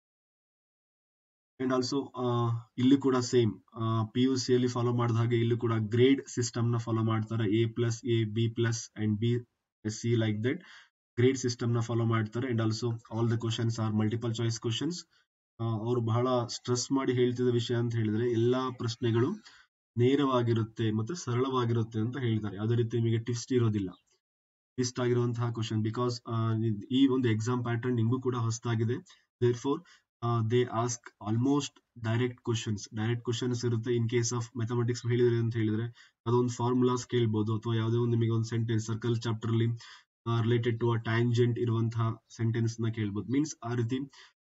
Speaker 1: And also ಇಲ್ಲಿ ಕೂಡ ಸೇಮ್ ಪಿ ಯು ಸಿ ಅಲ್ಲಿ ಫಾಲೋ ಮಾಡಿದ ಹಾಗೆ ಇಲ್ಲಿ ಕೂಡ ಗ್ರೇಡ್ ಸಿಸ್ಟಮ್ ನ ಫಾಲೋ ಮಾಡ್ತಾರೆ. A plus A, B plus and B S C like that grade system ನ ಫಾಲೋ ಮಾಡ್ತಾರೆ. And also all the questions are multiple choice questions. ಅವರು ಬಹಳ ಸ್ಟ್ರೆಸ್ ಮಾಡಿ ಹೇಳ್ತಿದ್ದ ವಿಷಯ ಅಂತ ಹೇಳಿದ್ರೆ ಎಲ್ಲಾ ಪ್ರಶ್ನೆಗಳು ನೇರವಾಗಿರುತ್ತೆ ಮತ್ತೆ ಸರಳವಾಗಿರುತ್ತೆ ಅಂತ ಹೇಳ್ತಾರೆ. ಯಾವುದೇ ರೀತಿ ನಿಮಗೆ ಟ್ವಿಸ್ಟ್ ಇರೋದಿಲ್ಲ, ಟ್ವಿಸ್ಟ್ ಆಗಿರುವಂತಹ ಕ್ವಶನ್. ಬಿಕಾಸ್ ಈ ಒಂದು ಎಕ್ಸಾಮ್ ಪ್ಯಾಟರ್ನ್ ನಿಮಗೂ ಕೂಡ ಹೊಸದಾಗಿದೆ. Therefore they ask almost direct questions direct questions ಇರುತ್ತೆ. ಇನ್ ಕೇಸ್ ಆಫ್ ಮ್ಯಾಥಮೆಟಿಕ್ಸ್ ಹೇಳಿದ್ರೆ ಅಂತ ಹೇಳಿದ್ರೆ ಅದೊಂದು ಫಾರ್ಮುಲಾಸ್ ಕೇಳ್ಬೋದು, ಅಥವಾ ಯಾವುದೇ ಒಂದು ನಿಮಗೆ ಒಂದು ಸೆಂಟೆನ್ಸ್ ಸರ್ಕಲ್ ಚಾಪ್ಟರ್ ಅಲ್ಲಿ ರಿಲೇಟೆಡ್ ಟು ಅ ಟ್ಯಾಂಜೆಂಟ್ ಇರುವಂತಹ ಸೆಂಟೆನ್ಸ್ ನ ಕೇಳ್ಬೋದು. ಮೀನ್ಸ್ ಆ ರೀತಿ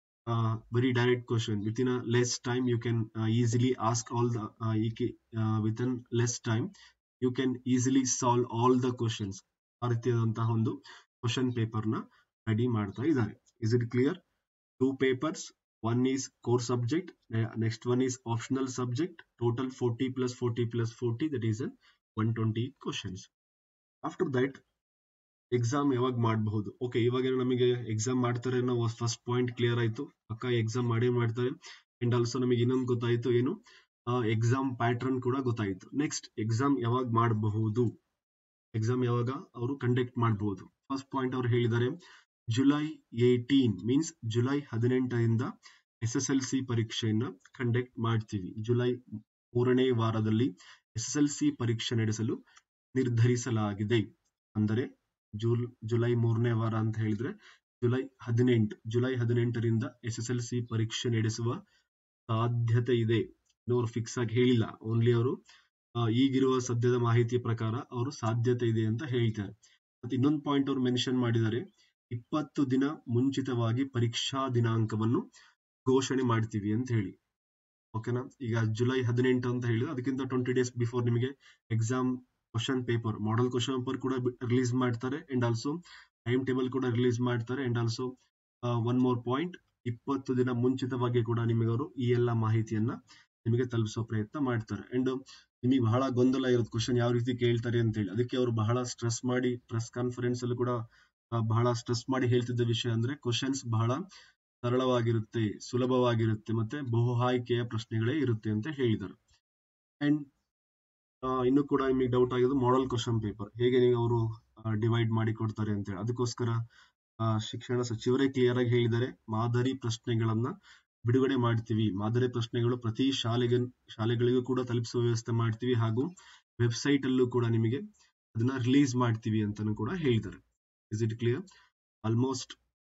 Speaker 1: very direct question within a less time you can easily ask all the within less time you can easily solve all the questions. ಆ ರೀತಿಯಾದಂತಹ ಒಂದು question paper ನ ready ಮಾಡ್ತಾ ಇದ್ದಾರೆ. Is it clear? Two papers, one is core subject, next one is optional subject, total forty plus forty plus forty, that is a one twenty questions. After that exam ಯಾವಾಗ ಮಾಡಬಹುದು? Okay, ಇವಾಗ ನಮಗೆ exam ಮಾಡ್ತಾರೆ ಅನ್ನೋ first point clear ಆಯ್ತು. ಪಕ್ಕ exam ಮಾಡೇ ಮಾಡ್ತಾರೆ. ಅಂಡ್ ಆಲ್ಸೋ ನಮಗೆ ಇನ್ನೊಂದು ಗೊತ್ತಾಯ್ತು, ಏನು ಎಕ್ಸಾಮ್ ಪ್ಯಾಟರ್ನ್ ಕೂಡ ಗೊತ್ತಾಯ್ತು. ನೆಕ್ಸ್ಟ್ ಎಕ್ಸಾಮ್ ಯಾವಾಗ ಮಾಡಬಹುದು, ಎಕ್ಸಾಮ್ ಯಾವಾಗ ಅವರು ಕಂಡಕ್ಟ್ ಮಾಡಬಹುದು? ಫಸ್ಟ್ ಪಾಯಿಂಟ್ ಅವರು ಹೇಳಿದ್ದಾರೆ ಜುಲೈ ಏಟೀನ್ ಮೀನ್ಸ್ ಜುಲೈ ಹದಿನೆಂಟರಿಂದ ಎಸ್ ಎಸ್ ಎಲ್ ಸಿ ಪರೀಕ್ಷೆಯನ್ನ ಕಂಡಕ್ಟ್ ಮಾಡ್ತೀವಿ. ಜುಲೈ ಮೂರನೇ ವಾರದಲ್ಲಿ ಎಸ್ ಎಸ್ ಎಲ್ ಸಿ ಪರೀಕ್ಷೆ ನಡೆಸಲು ನಿರ್ಧರಿಸಲಾಗಿದೆ. ಅಂದರೆ ಜೂಲ್ ಜುಲೈ ಮೂರನೇ ವಾರ ಅಂತ ಹೇಳಿದ್ರೆ ಜುಲೈ ಹದಿನೆಂಟು ಜುಲೈ ಹದಿನೆಂಟರಿಂದ ಎಸ್ ಎಸ್ ಎಲ್ ಸಿ ಪರೀಕ್ಷೆ ನಡೆಸುವ ಸಾಧ್ಯತೆ ಇದೆ. ಅವರು ಫಿಕ್ಸ್ ಆಗಿ ಹೇಳಿಲ್ಲ, ಓನ್ಲಿ ಅವರು ಈಗಿರುವ ಸದ್ಯದ ಮಾಹಿತಿಯ ಪ್ರಕಾರ ಅವರು ಸಾಧ್ಯತೆ ಇದೆ ಅಂತ ಹೇಳ್ತಾರೆ. ಮತ್ತೆ ಇನ್ನೊಂದು ಪಾಯಿಂಟ್ ಅವರು ಮೆನ್ಷನ್ ಮಾಡಿದ್ದಾರೆ, ಇಪ್ಪತ್ತು ದಿನ ಮುಂಚಿತವಾಗಿ ಪರೀಕ್ಷಾ ದಿನಾಂಕವನ್ನು ಘೋಷಣೆ ಮಾಡ್ತೀವಿ ಅಂತ ಹೇಳಿ. ಓಕೆನಾ? ಈಗ ಜುಲೈ ಹದಿನೆಂಟು ಅಂತ ಹೇಳಿದ್ರೆ ಅದಕ್ಕಿಂತ ಟ್ವೆಂಟಿ ಡೇಸ್ ಬಿಫೋರ್ ನಿಮಗೆ exam question paper, model question paper ಕೂಡ ರಿಲೀಸ್ ಮಾಡ್ತಾರೆ. ಅಂಡ್ ಆಲ್ಸೋ ಟೈಮ್ ಟೇಬಲ್ ಕೂಡ ರಿಲೀಸ್ ಮಾಡ್ತಾರೆ. And also one more point, ಇಪ್ಪತ್ತು ದಿನ ಮುಂಚಿತವಾಗಿ ಕೂಡ ನಿಮಗೆ ಅವರು ಈ ಎಲ್ಲ ಮಾಹಿತಿಯನ್ನ ನಿಮಗೆ ತಲುಪಿಸೋ ಪ್ರಯತ್ನ ಮಾಡ್ತಾರೆ. ಅಂಡ್ ನಿಮಗೆ ಬಹಳ ಗೊಂದಲ ಇರುತ್ತೆ ಕ್ವಶನ್ ಯಾವ ರೀತಿ ಕೇಳ್ತಾರೆ ಅಂತ ಹೇಳಿ. ಅದಕ್ಕೆ ಅವರು ಬಹಳ ಸ್ಟ್ರೆಸ್ ಮಾಡಿ ಪ್ರೆಸ್ ಕಾನ್ಫರೆನ್ಸ್ ಅಲ್ಲಿ ಕೂಡ ಬಹಳ ಸ್ಟ್ರೆಸ್ ಮಾಡಿ ಹೇಳ್ತಿದ್ದ ವಿಷಯ ಅಂದ್ರೆ ಕ್ವಶನ್ಸ್ ಬಹಳ ಸರಳವಾಗಿರುತ್ತೆ, ಸುಲಭವಾಗಿರುತ್ತೆ, ಮತ್ತೆ ಬಹು ಆಯ್ಕೆಯ ಪ್ರಶ್ನೆಗಳೇ ಇರುತ್ತೆ ಅಂತ ಹೇಳಿದರು. ಅಂಡ್ ಇನ್ನು ಕೂಡ ನಿಮಗೆ ಡೌಟ್ ಆಗಿದ್ದು ಮಾಡೆಲ್ ಕ್ವಶನ್ ಪೇಪರ್ ಹೇಗೆ ನೀವು ಅವರು ಡಿವೈಡ್ ಮಾಡಿ ಕೊಡ್ತಾರೆ ಅಂತ ಹೇಳಿ. ಅದಕ್ಕೋಸ್ಕರ ಶಿಕ್ಷಣ ಸಚಿವರೇ ಕ್ಲಿಯರ್ ಆಗಿ ಹೇಳಿದ್ದಾರೆ, ಮಾದರಿ ಪ್ರಶ್ನೆಗಳನ್ನ ಬಿಡುಗಡೆ ಮಾಡ್ತೀವಿ. ಮಾದರಿ ಪ್ರಶ್ನೆಗಳು ಪ್ರತಿ ಶಾಲೆಗೆ ಶಾಲೆಗಳಿಗೂ ಕೂಡ ತಲುಪಿಸುವ ವ್ಯವಸ್ಥೆ ಮಾಡ್ತೀವಿ, ಹಾಗೂ ವೆಬ್ಸೈಟ್ ಅಲ್ಲೂ ಕೂಡ ನಿಮಗೆ ಅದನ್ನ ರಿಲೀಸ್ ಮಾಡ್ತೀವಿ ಅಂತಾನು ಕೂಡ ಹೇಳಿದ್ದಾರೆ. Is it clear? Almost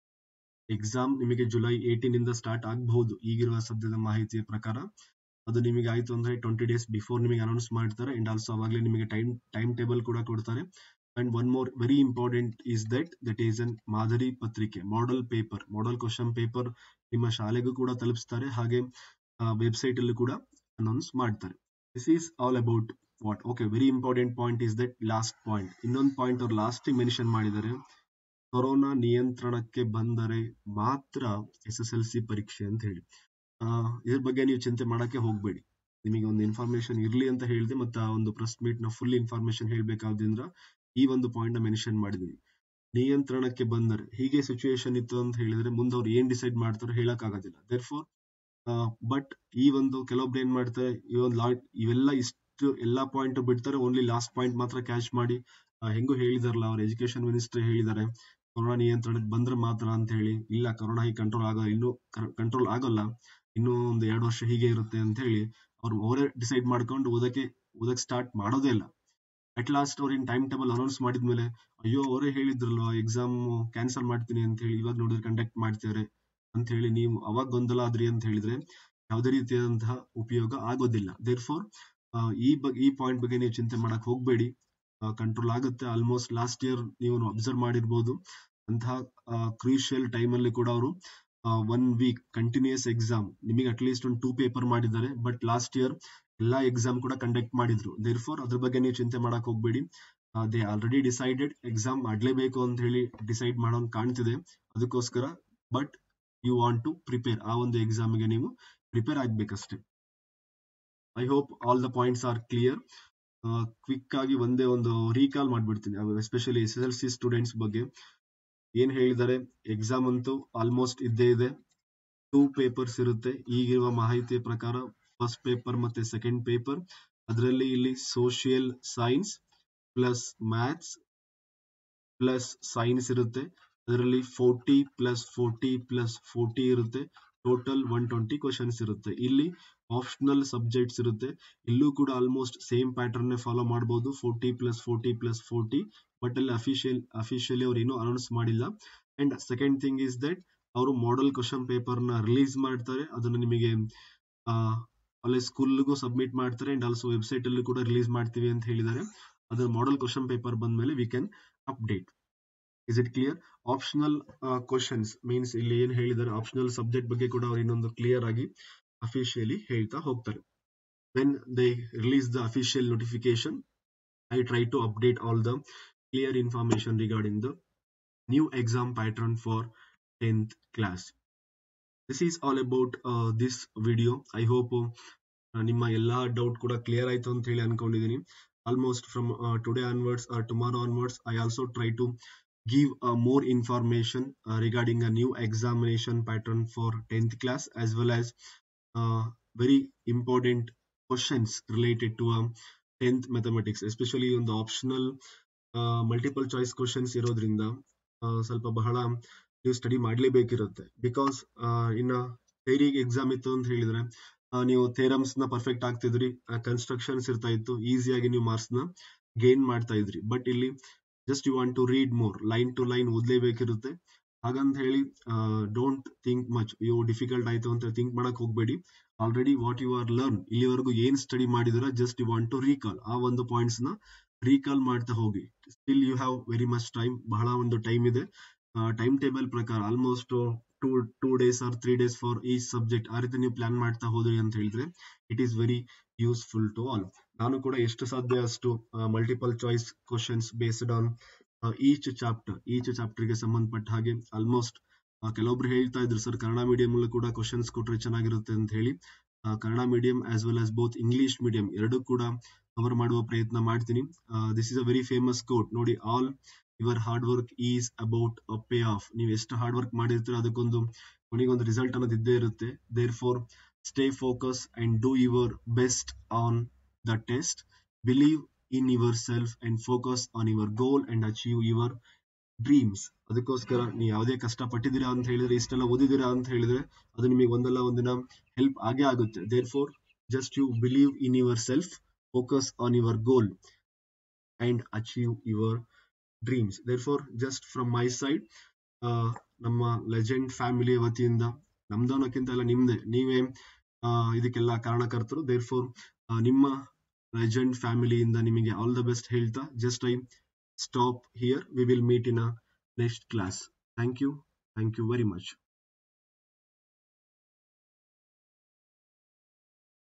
Speaker 1: exam ನಿಮಗೆ ಜುಲೈ ಏಟೀನ್ ಇಂದ ಸ್ಟಾರ್ಟ್ ಆಗಬಹುದು ಈಗಿರುವ ಸದ್ಯದ ಮಾಹಿತಿಯ ಪ್ರಕಾರ. ಅದು ನಿಮಗೆ ಆಯ್ತು ಅಂದ್ರೆ ಟ್ವೆಂಟಿ ಡೇಸ್ ಬಿಫೋರ್ ನಿಮಗೆ ಅನೌನ್ಸ್ ಮಾಡ್ತಾರೆ. ಅಂಡ್ ಆಲ್ಸೋ ಅವಾಗಲೇ ನಿಮಗೆ ಟೈಮ್ ಟೈಮ್ ಟೇಬಲ್ ಕೂಡ ಕೊಡ್ತಾರೆ. And one more very important is that that is ಅನ್ ಮಾದರಿ ಪತ್ರಿಕೆ, model paper, model question paper ನಿಮ್ಮ ಶಾಲೆಗೂ ಕೂಡ ತಲುಪಿಸ್ತಾರೆ, ಹಾಗೆ ವೆಬ್ಸೈಟ್ ಅಲ್ಲೂ ಕೂಡ ಅನೌನ್ಸ್ ಮಾಡ್ತಾರೆ. This is all about what. Okay, very important point is that last point. ಇನ್ನೊಂದು ಪಾಯಿಂಟ್ ಅವ್ರು ಲಾಸ್ಟ್ ಮೆನ್ಷನ್ ಮಾಡಿದ್ದಾರೆ, ಕೊರೋನಾ ನಿಯಂತ್ರಣಕ್ಕೆ ಬಂದರೆ ಮಾತ್ರ ಎಸ್ ಎಸ್ ಎಲ್ ಸಿ ಪರೀಕ್ಷೆ ಅಂತ ಹೇಳಿ. ಅಹ್ ಇದ್ರ ಬಗ್ಗೆ ನೀವು ಚಿಂತೆ ಮಾಡಕ್ಕೆ ಹೋಗ್ಬೇಡಿ. ನಿಮಗೆ ಒಂದು ಇನ್ಫಾರ್ಮೇಶನ್ ಇರ್ಲಿ ಅಂತ ಹೇಳಿದೆ, ಮತ್ತೆ ಆ ಒಂದು ಪ್ರೆಸ್ ಮೀಟ್ ನ ಫುಲ್ ಇನ್ಫಾರ್ಮೇಶನ್ ಹೇಳ್ಬೇಕಾದ್ರಿಂದ ಈ ಒಂದು ಪಾಯಿಂಟ್ ನ ಮೆನ್ಷನ್ ಮಾಡಿದೀವಿ. ನಿಯಂತ್ರಣಕ್ಕೆ ಬಂದರೆ, ಹೀಗೆ ಸಿಚುವೇಶನ್ ಇತ್ತು ಅಂತ ಹೇಳಿದ್ರೆ ಮುಂದೆ ಅವ್ರು ಏನ್ ಡಿಸೈಡ್ ಮಾಡ್ತಾರೋ ಹೇಳಕ್ ಆಗೋದಿಲ್ಲ. ದೇರ್ ಫೋರ್ ಬಟ್ ಈ ಒಂದು ಕೆಲವೊಬ್ರು ಏನ್ ಮಾಡ್ತಾರೆ, ಈ ಒಂದು ಲಾ ಇವೆಲ್ಲ ಇಷ್ಟು ಎಲ್ಲಾ ಪಾಯಿಂಟ್ ಬಿಡ್ತಾರೆ, ಓನ್ಲಿ ಲಾಸ್ಟ್ ಪಾಯಿಂಟ್ ಮಾತ್ರ ಕ್ಯಾಚ್ ಮಾಡಿ ಹೆಂಗು ಹೇಳಿದಾರಲ್ಲ ಅವ್ರ ಎಜುಕೇಶನ್ ಮಿನಿಸ್ಟರ್ ಹೇಳಿದ್ದಾರೆ, ಕೊರೋನಾ ನಿಯಂತ್ರಣಕ್ಕೆ ಬಂದ್ರೆ ಮಾತ್ರ ಅಂತ ಹೇಳಿ. ಇಲ್ಲ ಕೊರೋನಾ ಹೀಗೆ ಕಂಟ್ರೋಲ್ ಆಗ ಇನ್ನೂ ಕಂಟ್ರೋಲ್ ಆಗೋಲ್ಲ, ಇನ್ನೂ ಒಂದು ಎರಡು ವರ್ಷ ಹೀಗೆ ಇರುತ್ತೆ ಅಂತ ಹೇಳಿ ಅವ್ರು ಅವರೇ ಡಿಸೈಡ್ ಮಾಡ್ಕೊಂಡು ಓದಕ್ಕೆ ಓದಕ್ಕೆ ಸ್ಟಾರ್ಟ್ ಮಾಡೋದೇ ಇಲ್ಲ. ಅಟ್ ಲಾಸ್ಟ್ ಅವ್ರು ಟೈಮ್ ಟೇಬಲ್ ಅನೌನ್ಸ್ ಮಾಡಿದ್ಮೇಲೆ ಅಯ್ಯೋ ಅವರೇ ಹೇಳಿದ್ರಲ್ವಾ ಎಕ್ಸಾಮ್ ಕ್ಯಾನ್ಸಲ್ ಮಾಡ್ತೀನಿ ಅಂತ ಹೇಳಿ, ಇವಾಗ ನೋಡಿದ್ರೆ ಕಂಡಕ್ಟ್ ಮಾಡ್ತಾರೆ ಅಂತ ಹೇಳಿ ನೀವು ಅವಾಗ ಗೊಂದಲ ಆದ್ರಿ ಅಂತ ಹೇಳಿದ್ರೆ ಯಾವುದೇ ರೀತಿಯಾದಂತಹ ಉಪಯೋಗ ಆಗೋದಿಲ್ಲ. ದೇರ್ ಫೋರ್ ಈ ಬಗ್ಗೆ ಈ ಪಾಯಿಂಟ್ ಬಗ್ಗೆ ನೀವು ಚಿಂತೆ ಮಾಡಕ್ ಹೋಗ್ಬೇಡಿ, ಕಂಟ್ರೋಲ್ ಆಗುತ್ತೆ. ಆಲ್ಮೋಸ್ಟ್ ಲಾಸ್ಟ್ ಇಯರ್ ನೀವು ಅಬ್ಸರ್ವ್ ಮಾಡಿರ್ಬೋದು, ಅಂತಹ ಕ್ರೂಷಿಯಲ್ ಟೈಮ್ ಅಲ್ಲಿ ಕೂಡ ಅವರು ಒನ್ ವೀಕ್ ಕಂಟಿನ್ಯೂಸ್ ಎಕ್ಸಾಮ್ ನಿಮಗೆ ಅಟ್ಲೀಸ್ಟ್ ಒಂದು ಟೂ ಪೇಪರ್ ಮಾಡಿದ್ದಾರೆ. ಬಟ್ ಲಾಸ್ಟ್ ಇಯರ್ ಎಲ್ಲಾ ಎಕ್ಸಾಮ್ ಕೂಡ ಕಂಡಕ್ಟ್ ಮಾಡಿದ್ರು. ದೇರ್ ಫೋರ್ ಅದ್ರ ಬಗ್ಗೆ ನೀವು ಚಿಂತೆ ಮಾಡಕ್ ಹೋಗ್ಬೇಡಿ. ದೇ ಆಲ್ರೆಡಿ ಡಿಸೈಡೆಡ್ ಎಕ್ಸಾಮ್ ಮಾಡ್ಲೇಬೇಕು ಅಂತ ಹೇಳಿ ಡಿಸೈಡ್ ಮಾಡೋಂಗ್ ಕಾಣ್ತಿದೆ, ಅದಕ್ಕೋಸ್ಕರ. But you want to prepare, ಆ ಒಂದು ಎಕ್ಸಾಮ್ಗೆ ನೀವು ಪ್ರಿಪೇರ್ ಆಗ್ಬೇಕಷ್ಟೇ. I hope all the points are clear. Quick ಆಗಿ ಒಂದೇ ಒಂದು ರೀಕಾಲ್ ಮಾಡ್ಬಿಡ್ತೀನಿ, especially S S L C students ಬಗ್ಗೆ ಏನ್ ಹೇಳಿದ್ದಾರೆ. ಎಕ್ಸಾಮ್ ಅಂತೂ ಆಲ್ಮೋಸ್ಟ್ ಇದ್ದೇ ಇದೆ. ಟೂ ಪೇಪರ್ಸ್ ಇರುತ್ತೆ ಈಗಿರುವ ಮಾಹಿತಿಯ ಪ್ರಕಾರ, ಫಸ್ಟ್ ಪೇಪರ್ ಮತ್ತೆ ಸೆಕೆಂಡ್ ಪೇಪರ್. ಅದರಲ್ಲಿ ಇಲ್ಲಿ social science plus maths plus science ಇರುತ್ತೆ. ಅದರಲ್ಲಿ forty plus forty plus forty ಇರುತ್ತೆ. ಟೋಟಲ್ ಒನ್ ಟ್ವೆಂಟಿ ಕ್ವಶನ್ಸ್ ಇರುತ್ತೆ. ಇಲ್ಲಿ ಆಪ್ಷನಲ್ ಸಬ್ಜೆಕ್ಟ್ಸ್ ಇರುತ್ತೆ. ಇಲ್ಲೂ ಕೂಡ ಆಲ್ಮೋಸ್ಟ್ ಸೇಮ್ ಪ್ಯಾಟರ್ನ್ ಫಾಲೋ ಮಾಡಬಹುದು, forty plus forty plus forty. But ಅಲ್ಲಿ ಅಫಿಷಿಯಲ್ ಅಫಿಷಿಯಲಿ ಅವ್ರು ಏನೂ ಅನೌನ್ಸ್ ಮಾಡಿಲ್ಲ. And second thing is that ಅವರು ಮಾಡೆಲ್ ಕ್ವಶನ್ ಪೇಪರ್ ನ ರಿಲೀಸ್ ಮಾಡ್ತಾರೆ. ಅದನ್ನು ನಿಮಗೆ ಅಲ್ಲಿ ಸ್ಕೂಲ್ಗೂ ಸಬ್ಮಿಟ್ ಮಾಡ್ತಾರೆ. ಅಂಡ್ ಆಲ್ಸೋ ವೆಬ್ಸೈಟ್ ಅಲ್ಲಿ ಕೂಡ ರಿಲೀಸ್ ಮಾಡ್ತೀವಿ ಅಂತ ಹೇಳಿದ್ದಾರೆ. ಅದರ ಮಾಡೆಲ್ ಕ್ವಶನ್ ಪೇಪರ್ ಬಂದ್ಮೇಲೆ we can update. Is it clear? Optional questions means ಇಲ್ಲಿ ಏನ್ ಹೇಳಿದ್ದಾರೆ, ಆಪ್ಷನಲ್ ಸಬ್ಜೆಕ್ಟ್ ಬಗ್ಗೆ ಕೂಡ ಅವ್ರು ಇನ್ನೊಂದು ಕ್ಲಿಯರ್ ಆಗಿ ಅಫಿಷಿಯಲಿ ಹೇಳ್ತಾ ಹೋಗ್ತಾರೆ. When they release the official notification, I try to update all the clear information regarding the new exam pattern for tenth class. This is all about uh, this video. I hope uh, ನಿಮ್ಮ ಎಲ್ಲಾ doubt ಕೂಡ clear ಆಯ್ತು ಅಂತ ಹೇಳಿ ಅನ್ಕೊಂಡಿದ್ದೀನಿ. Almost from uh, today onwards or tomorrow onwards, I also try to give uh, more information uh, regarding a new examination pattern for tenth class, as well as uh, very important questions related to um, tenth mathematics, especially on the optional uh, multiple choice questions ಇರೋದ್ರಿಂದ ಸ್ವಲ್ಪ ಬಹಳ ನೀವು study ಮಾಡ್ಲೇಬೇಕಿರುತ್ತೆ. Because ಇನ್ನ theory exam ಇತ್ತು ಅಂತ ಹೇಳಿದ್ರೆ ನೀವು ಥಿಯರಮ್ಸ್ ನ ಪರ್ಫೆಕ್ಟ್ ಆಗ್ತಿದ್ರಿ, ಕನ್ಸ್ಟ್ರಕ್ಷನ್ಸ್ ಇರ್ತಾ ಇತ್ತು, ಈಸಿಯಾಗಿ ನೀವು ಮಾರ್ಕ್ಸ್ ನ ಗೇನ್ ಮಾಡ್ತಾ ಇದ್ರಿ. ಬಟ್ ಇಲ್ಲಿ just you want to read more, line to line ಓದ್ಲೇಬೇಕಿರುತ್ತೆ. ಹಾಗಂತ ಹೇಳಿ ಡೋಂಟ್ ಥಿಂಕ್ ಮಚ್, ಇವು ಡಿಫಿಕಲ್ಟ್ ಆಯ್ತು ಅಂತ ಥಿಂಕ್ ಮಾಡಕ್ ಹೋಗ್ಬೇಡಿ. Already what you are learn, ಇಲ್ಲಿವರೆಗೂ ಏನ್ ಸ್ಟಡಿ ಮಾಡಿದಿರ just you want to recall, ಆ ಒಂದು ಪಾಯಿಂಟ್ಸ್ ನ ರೀಕಾಲ್ ಮಾಡ್ತಾ ಹೋಗಿ. Still you have very much time, ಬಹಳ ಒಂದು ಟೈಮ್ ಇದೆ. ಟೈಮ್ ಟೇಬಲ್ ಪ್ರಕಾರ almost two two days or three days for each subject, ಆ ರೀತಿ ನೀವು ಪ್ಲಾನ್ ಮಾಡ್ತಾ ಹೋದ್ರಿ ಅಂತ ಹೇಳಿದ್ರೆ it is very useful to all. ನಾನು ಕೂಡ ಎಷ್ಟು ಸಾಧ್ಯ ಅಷ್ಟು multiple choice questions based on each chapter each chapter ಗೆ ಸಂಬಂಧಪಟ್ಟ ಹಾಗೆ ಆಲ್ಮೋಸ್ಟ್ ಕೆಲವೊಬ್ರು ಹೇಳ್ತಾ ಇದ್ರು ಸರ್ ಕನ್ನಡ ಮೀಡಿಯಂ ಕೂಡ ಕ್ವಶನ್ಸ್ ಕೊಟ್ರೆ ಚೆನ್ನಾಗಿರುತ್ತೆ ಅಂತ ಹೇಳಿ. Kannada medium as well as both English medium ಎರಡೂ ಕೂಡ ಕವರ್ ಮಾಡುವ ಪ್ರಯತ್ನ ಮಾಡ್ತೀನಿ. This is a very famous quote ನೋಡಿ, all your hard work is about a pay off. ನೀವು ಎಷ್ಟು ಹಾರ್ಡ್ ವರ್ಕ್ ಮಾಡಿರ್ತೀರ ಅದಕ್ಕೊಂದು ಕೊನೆಗೊಂದು ರಿಸಲ್ಟ್ ಅನ್ನೋದು ಇದ್ದೇ ಇರುತ್ತೆ. Therefore stay focus and do your best on the test. Believe in yourself and focus on your goal and achieve your dreams. ಅದಕ್ಕೋಸ್ಕರ ನೀವು ಯಾವುದೇ ಕಷ್ಟ ಪಟ್ಟಿದ್ದೀರಾ ಅಂತ ಹೇಳಿದ್ರೆ, ಇಷ್ಟೆಲ್ಲ ಓದಿದ್ದೀರಾ ಅಂತ ಹೇಳಿದ್ರೆ ಅದು ನಿಮಗೆ ಒಂದಲ್ಲ ಒಂದಿನ ಹೆಲ್ಪ್ ಆಗೇ ಆಗುತ್ತೆ. Therefore just you believe in yourself, focus on your goal and achieve your dreams. Therefore just from my side, ನಮ್ಮ ಲೆಜೆಂಡ್ ಫ್ಯಾಮಿಲಿ ವತಿಯಿಂದ, ನಮ್ದು ಅನ್ನೋಕ್ಕಿಂತ ಎಲ್ಲ ನಿಮ್ದೆ, ನೀವೇ ಇದಕ್ಕೆಲ್ಲ ಕಾರಣಕರ್ತರು. ದೇರ್ ಫಾರ್ ನಿಮ್ಮ ಲೆಜೆಂಡ್ ಫ್ಯಾಮಿಲಿಯಿಂದ ನಿಮಗೆ ಆಲ್ ದ ಬೆಸ್ಟ್ ಹೇಳ್ತಾ just I stop here. We will meet in a next class. Thank you. Thank you very much.